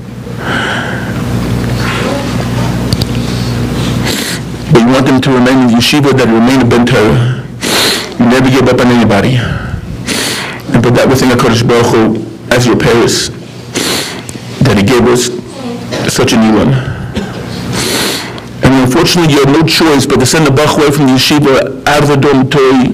But you want him to remain in the yeshiva, that remain a ben Torah. You never give up on anybody. And for that we thank HaKadosh Baruch Hu as your parents, that He gave us such a new one. And unfortunately you had no choice but to send the bach away from the yeshiva, out of the dormitory,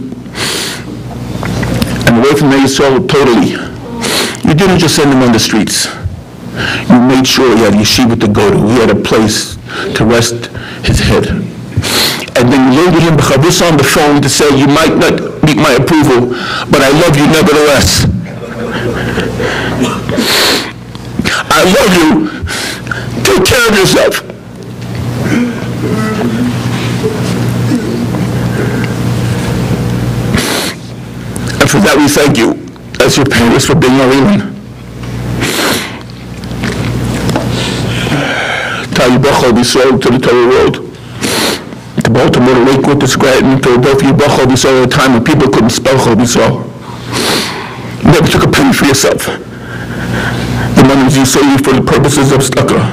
and away from the Yisroel totally. You didn't just send him on the streets. You made sure he had yeshiva to go to. He had a place to rest his head. And then you loaded him b'chavus on the phone to say, you might not meet my approval, but I love you nevertheless. I love you. Take care of yourself. And for that we thank you as your parents for being our Elon. Tell you Bachal Yisroel to the Torah world. To Baltimore, to Lakewood, to Scranton, Philadelphia, Bachal Yisroel, at a time when people couldn't spell Chol Yisroel. You never took a penny for yourself. The money was used solely for the purposes of tzedakah.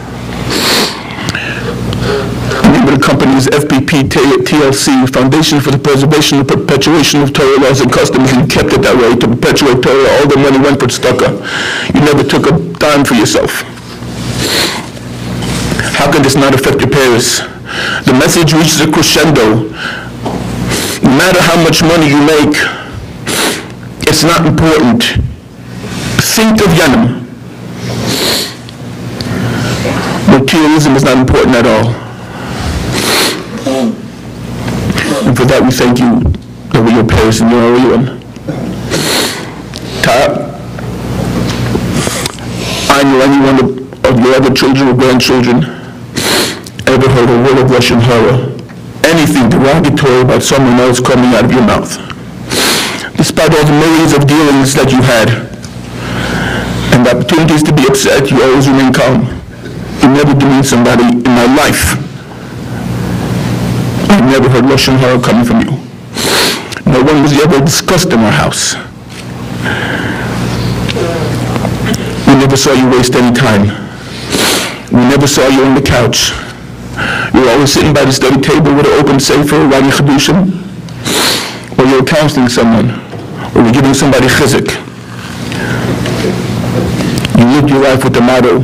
The name of the company is FPP TLC, Foundation for the Preservation and Perpetuation of Torah Laws and Customs, and you kept it that way to perpetuate Torah. All the money went for tzedakah. You never took a dime for yourself. How can this not affect your parents? The message reaches a crescendo. No matter how much money you make, it's not important. Think of Yanim. Materialism is not important at all. And for that we thank you that we're your parents and you're our one. I know any one of your other children or grandchildren ever heard a word of Lashon Hara, anything derogatory about someone else coming out of your mouth. Despite all the millions of dealings that you had and the opportunities to be upset, you always remain calm. You never demean somebody in my life. I never heard Lashon Hara coming from you. No one was ever discussed in our house. We never saw you waste any time. We never saw you on the couch. You were always sitting by the study table with an open sefer, writing chedushim, or you were counseling someone, or you were giving somebody chizik. You lived your life with the motto,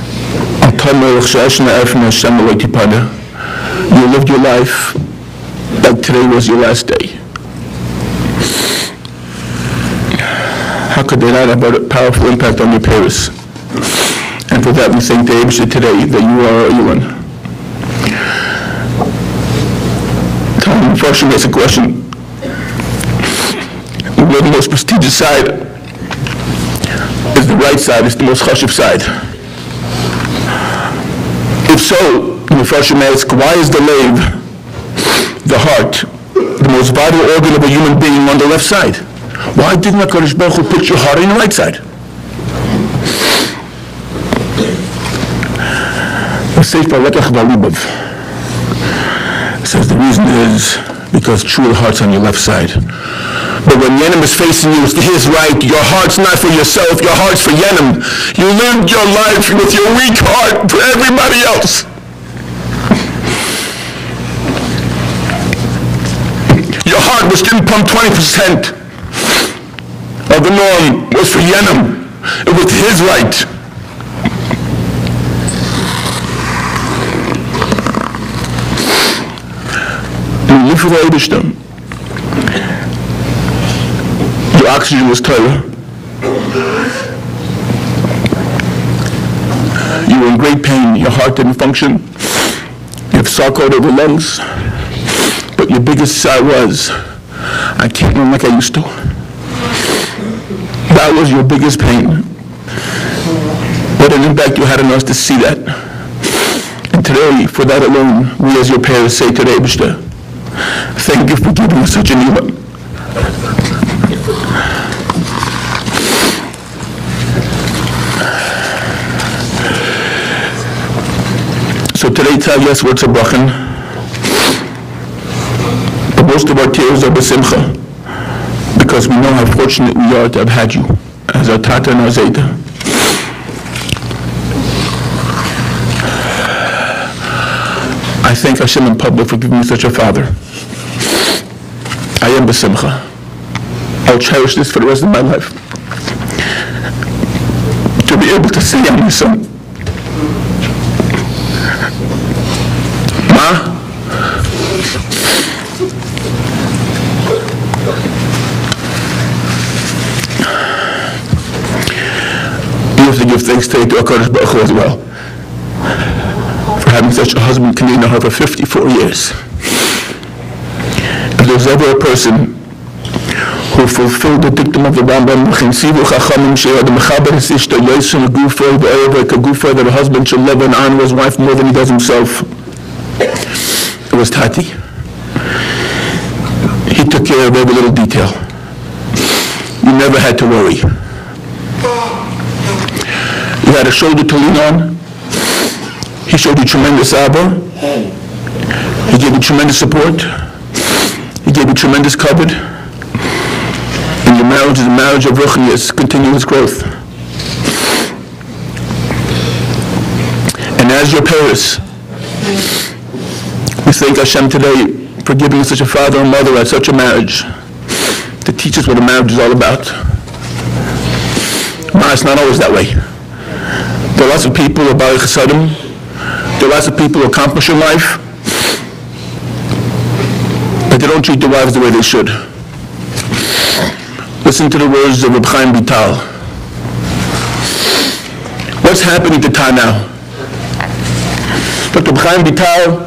you lived your life like today was your last day. How could they not have a powerful impact on your parents? And for that we thank the Eibusher today that you are our Elon. Talmid Mepharshim makes a question. Where the most prestigious side is the right side, it's the most chashuv side. If so, the Mepharshim asks, why is the lev, the heart, the most vital organ of a human being on the left side? Why didn't HaKadosh Baruch Hu put your heart on the right side? Says the reason is because true heart's on your left side. But when Yenim is facing you, it's to his right. Your heart's not for yourself, your heart's for Yenim. You lived your life with your weak heart for everybody else. Your heart was didn't pump 20% of the norm was for Yenim. It was his right. You live for the Eibusher. Your oxygen was Torah. You were in great pain. Your heart didn't function. You have sarcoid over lungs. But your biggest sigh was, I can't run like I used to. That was your biggest pain. What an impact you had on us to see that. And today, for that alone, we as your parents say to the Eibusher, thank you for giving us such an Elon. So today, yes, words of brachen, but most of our tears are b'simcha, because we know how fortunate we are to have had you as our Tata and our Zayda. I thank Hashem in public for giving me such a father. I am b'simcha. I'll cherish this for the rest of my life. To be able to say I'm your son. Ma? You have to give thanks today to HaKadosh Baruch Hu as well for having such a husband connected to her for 54 years. If there's ever a person who fulfilled the dictum of the Rambam, that a husband should love and honor his wife more than he does himself, it was Tati. He took care of every little detail. You never had to worry. You had a shoulder to lean on. He showed you tremendous abba. He gave you tremendous support. He gave you tremendous covered. And your marriage is a marriage of ruchnius, continuous growth. And as your parents, we thank Hashem today for giving us such a father and mother at such a marriage to teach us what a marriage is all about. No, it's not always that way. There are lots of people who are Bari Hespedim. There are lots of people who accomplish in life, but they don't treat their wives the way they should. Listen to the words of Reb Chaim Vital. What's happening to Ta now? Dr. Reb Chaim Vital,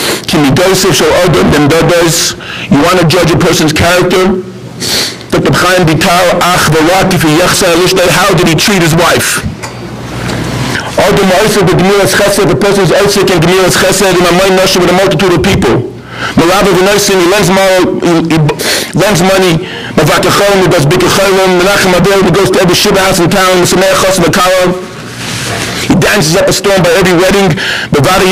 you want to judge a person's character? Dr. Reb Chaim Vital, how did he treat his wife? The person is Isaac and Gemilas Chesed in a mind nation with a multitude of people. He lends money. He does big he goes to every Shiva house in town. He dances up a storm by every wedding. When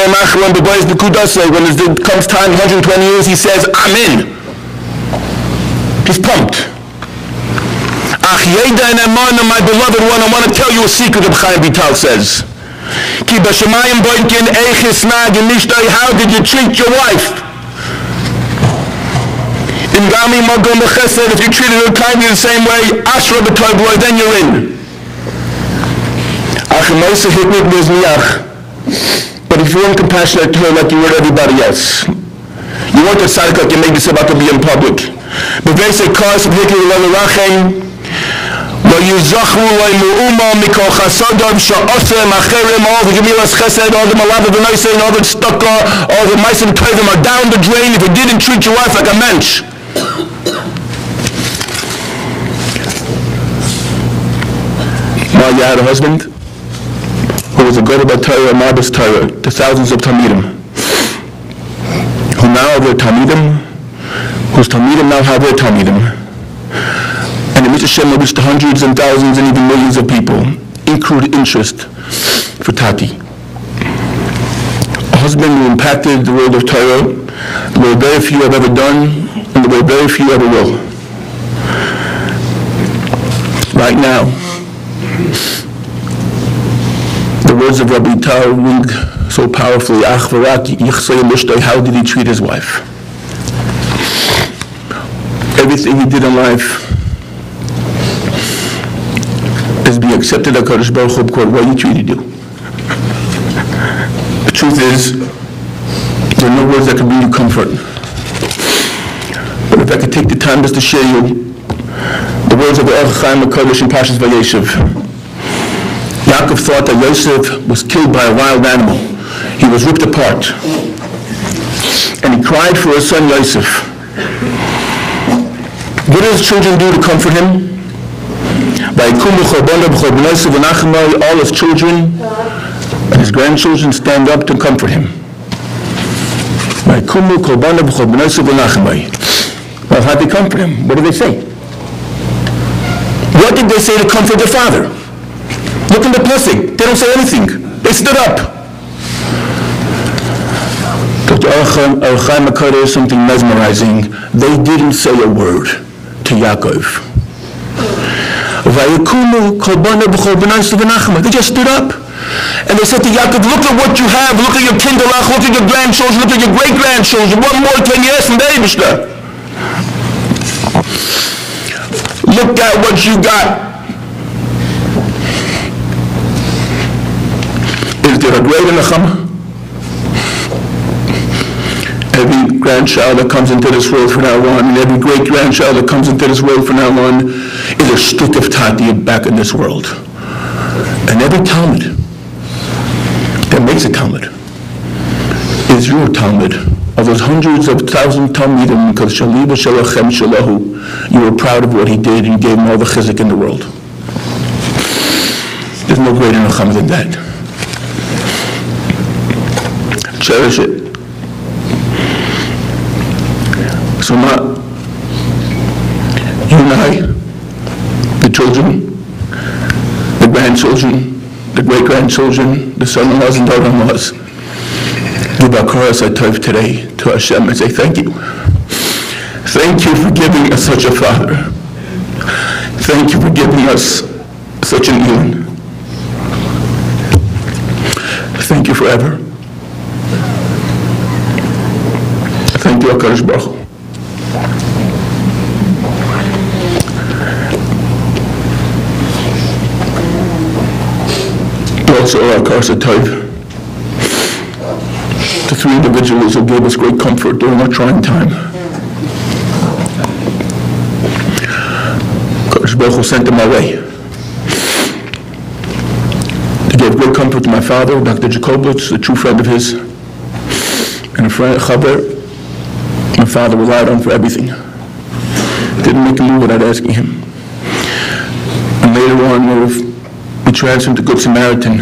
it comes time, 120 years, he says, I'm in. He's pumped. My beloved one, I want to tell you a secret, Reb Chaim Vital says. How did you treat your wife? If you treated her kindly the same way, then you're in. But if you weren't compassionate to her like you were to everybody else, You want the tzaddik you make this about to be in public. But basic cause of Hikri Lelachem, lo yizachru lo mu'uma mikol chasadov sha'osem acherim, all the gemilas chesed, all the malav of the all the stucca, all the meisim tovim are down the drain if you didn't treat your wife like a mensch. Now you had a husband who was a good about Torah, Marbas Torah, to thousands of talmidim, who now have their talmidim, whose talmidim now have their talmidim, and the Mitzvah Shem will reach to hundreds and thousands and even millions of people, include interest for Tati. A husband who impacted the world of Torah the way very few have ever done, and the way very few ever will. Right now, the words of Rabbi Tal ring so powerfully, Ach v'rak yichsay mushtay, how did he treat his wife? Everything he did in life is being accepted at Kadosh Baruch Hu because what he treated you. The truth is, there are no words that can bring you comfort. But if I could take the time just to share you the words of the Orach Chaim HaKadosh in Parshas Vayeshev. Yaakov thought that Yosef was killed by a wild animal. He was ripped apart. And he cried for his son Yosef. What did his children do to comfort him? All his children and his grandchildren stand up to comfort him. Well, how did they comfort him? What did they say? What did they say to comfort their father? Look in the pasuk. They don't say anything. They stood up. Dr. Orach Chaim HaKadosh is something mesmerizing. They didn't say a word to Yaakov. They just stood up. And they said to Yaakov, look at what you have. Look at your kinderlach. Look at your grandchildren. Look at your great-grandchildren. One more 10 years from the Eibishter. Look at what you got. Is there a greater nechama? Every grandchild that comes into this world from now on, and every great-grandchild that comes into this world from now on, is a stick of tati back in this world. And every talmid that makes a talmid is your talmid. Of those hundreds of thousands of talmidim, because shaliba shalachem shalahu, you were proud of what he did and you gave him all the chizuk in the world. There's no greater nechama than that. Cherish it. So you and I, the children, the grandchildren, the great-grandchildren, the son-in-laws and daughter-in-laws, give our chorus tov today to Hashem and say thank you. Thank you for giving us such a father. Thank you for giving us such an Elon. Thank you forever. Thank you, HaKadosh Baruch Hu. Also, our chorus tov to three individuals who gave us great comfort during our trying time. Kadosh Baruch Hu sent them my way. They gave great comfort to my father, Dr. Jacobowitz, a true friend of his, and a friend, Chaber. My father relied on for everything. Didn't make a move without asking him. And later on, we transferred to Good Samaritan.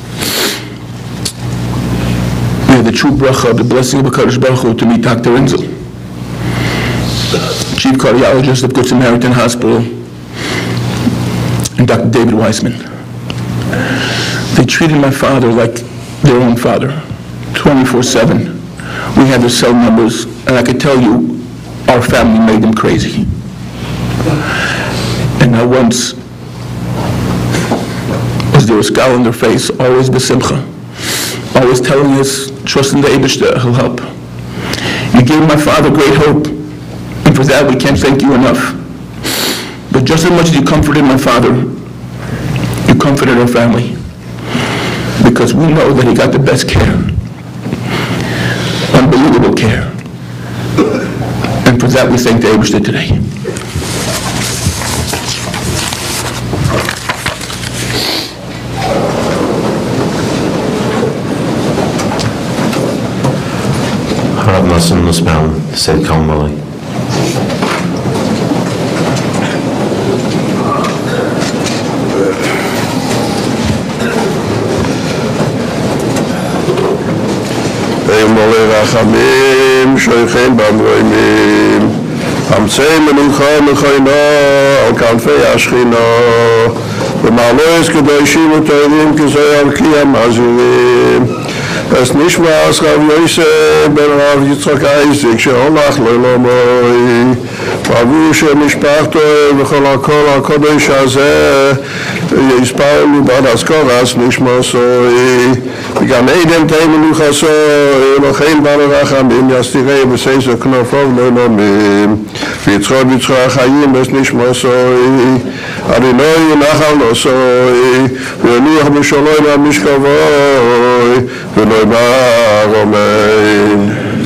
We had the true bracha, the blessing of HaKadosh Baruch Hu, to meet Dr. Inzel, Chief Cardiologist of Good Samaritan Hospital, and Dr. David Weissman. They treated my father like their own father, 24/7. We had their cell numbers, and I could tell you, our family made them crazy. And not once was there a scowl on their face, always besimcha, always telling us, trust in the Eibishter, he'll help. You gave my father great hope, and for that we can't thank you enough. But just as much as you comforted my father, you comforted our family, because we know that he got the best care, unbelievable care. that, we thank the Eibishter today. Harav Nasim Nussbaum said Kalmali. Mole Rachamim, Shoichem Bamroimim, Hamtzei Menucha Mechoino, Al Kanfei Ashchino, V'Malois Kedoshim Utoivim Kizoi Al Kiyam Azurim, Es Nishmas Rav Yoshe Ber Yitzchok Isaac Sheolach Leilomoi, Rav Yoshe Mishpachto V'chol HaKol HaKodesh Hazeh, Yispar Libad Askoras Nishmasoi, Gan Eden Teimen Uchasoi, Elochein Barachamim, Yastirei B'Seis Knofov Leilomim, V'Yitzchok Achayim Es Nishmasoi, Adonai Nachal Nosoi, V'Yoniach B'Sholoi B'Mishkavoi, V'Loi Bar Amen.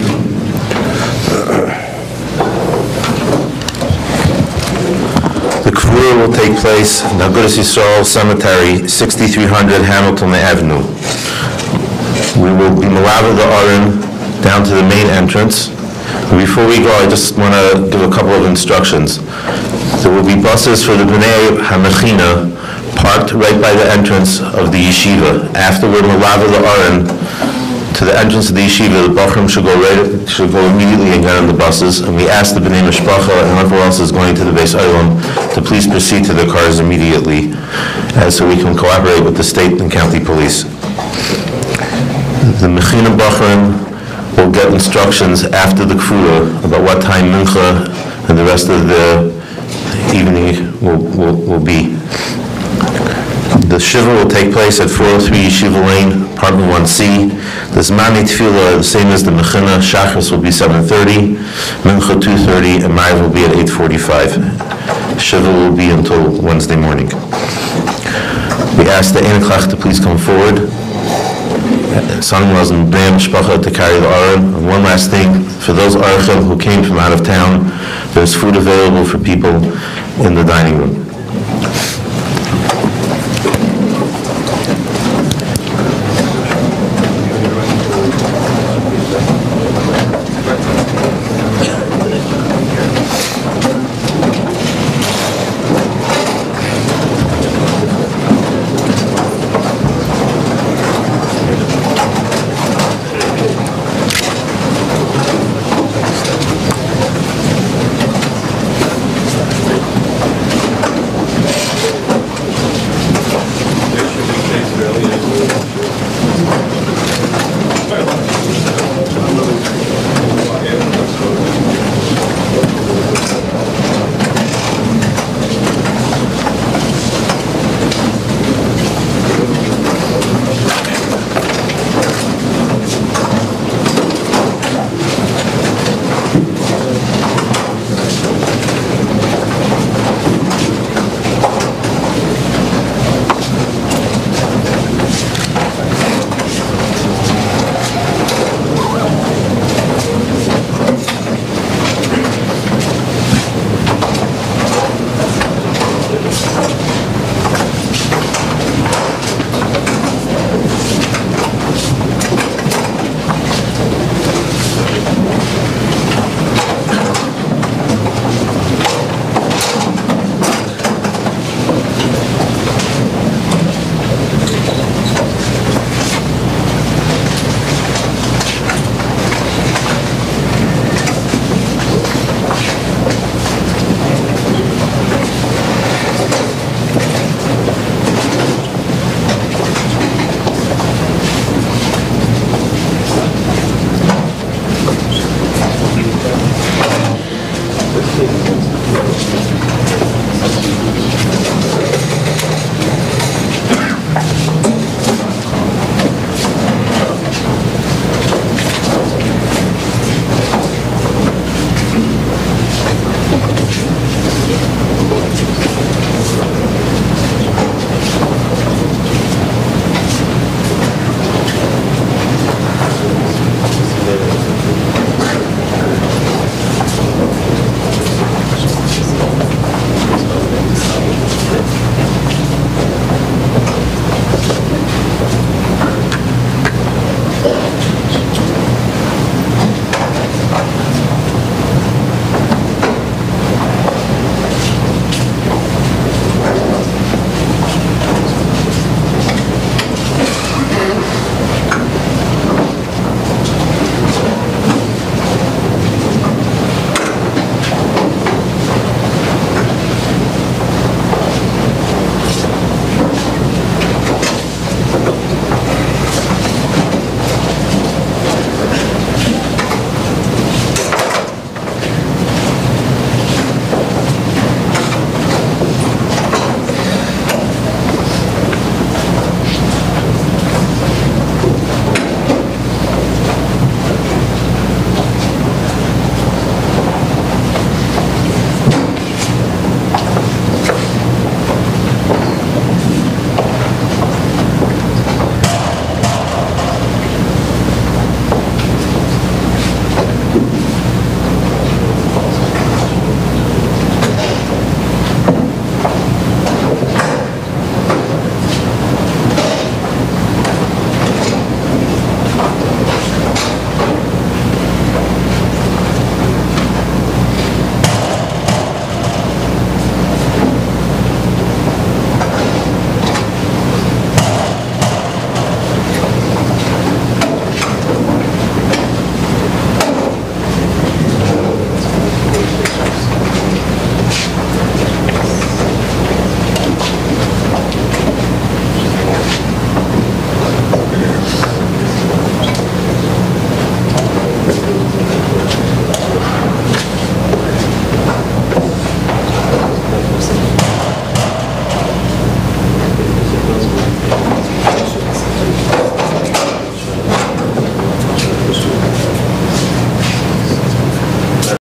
The Kvura will take place in the Agudas Yisroel Cemetery, 6300 Hamilton Avenue. We will be malav the Aron down to the main entrance. Before we go, I just want to give a couple of instructions. There will be buses for the Bnei HaMechina parked right by the entrance of the yeshiva. After we're malav the Aron to the entrance of the yeshiva, the Bachrim should go immediately and get on the buses. And we ask the Bnei Mishpacha and whoever else is going to the Beis Olam to please proceed to their cars immediately, so we can collaborate with the state and county police. The Mechina Bachrim will get instructions after the Kvura about what time Mincha and the rest of the evening will be. The Shiva will take place at 403 Yeshiva Lane, apartment 1C. The Zmani Tefillah are the same as the Mechina. Shachris will be 7:30, Mincha 2:30, and Ma'ariv will be at 8:45. Shiva will be until Wednesday morning. We ask the Einiklach to please come forward. Son-in-laws and Bnei Mishpacha to carry the Aron. And one last thing, for those Arachim who came from out of town, there's food available for people in the dining room.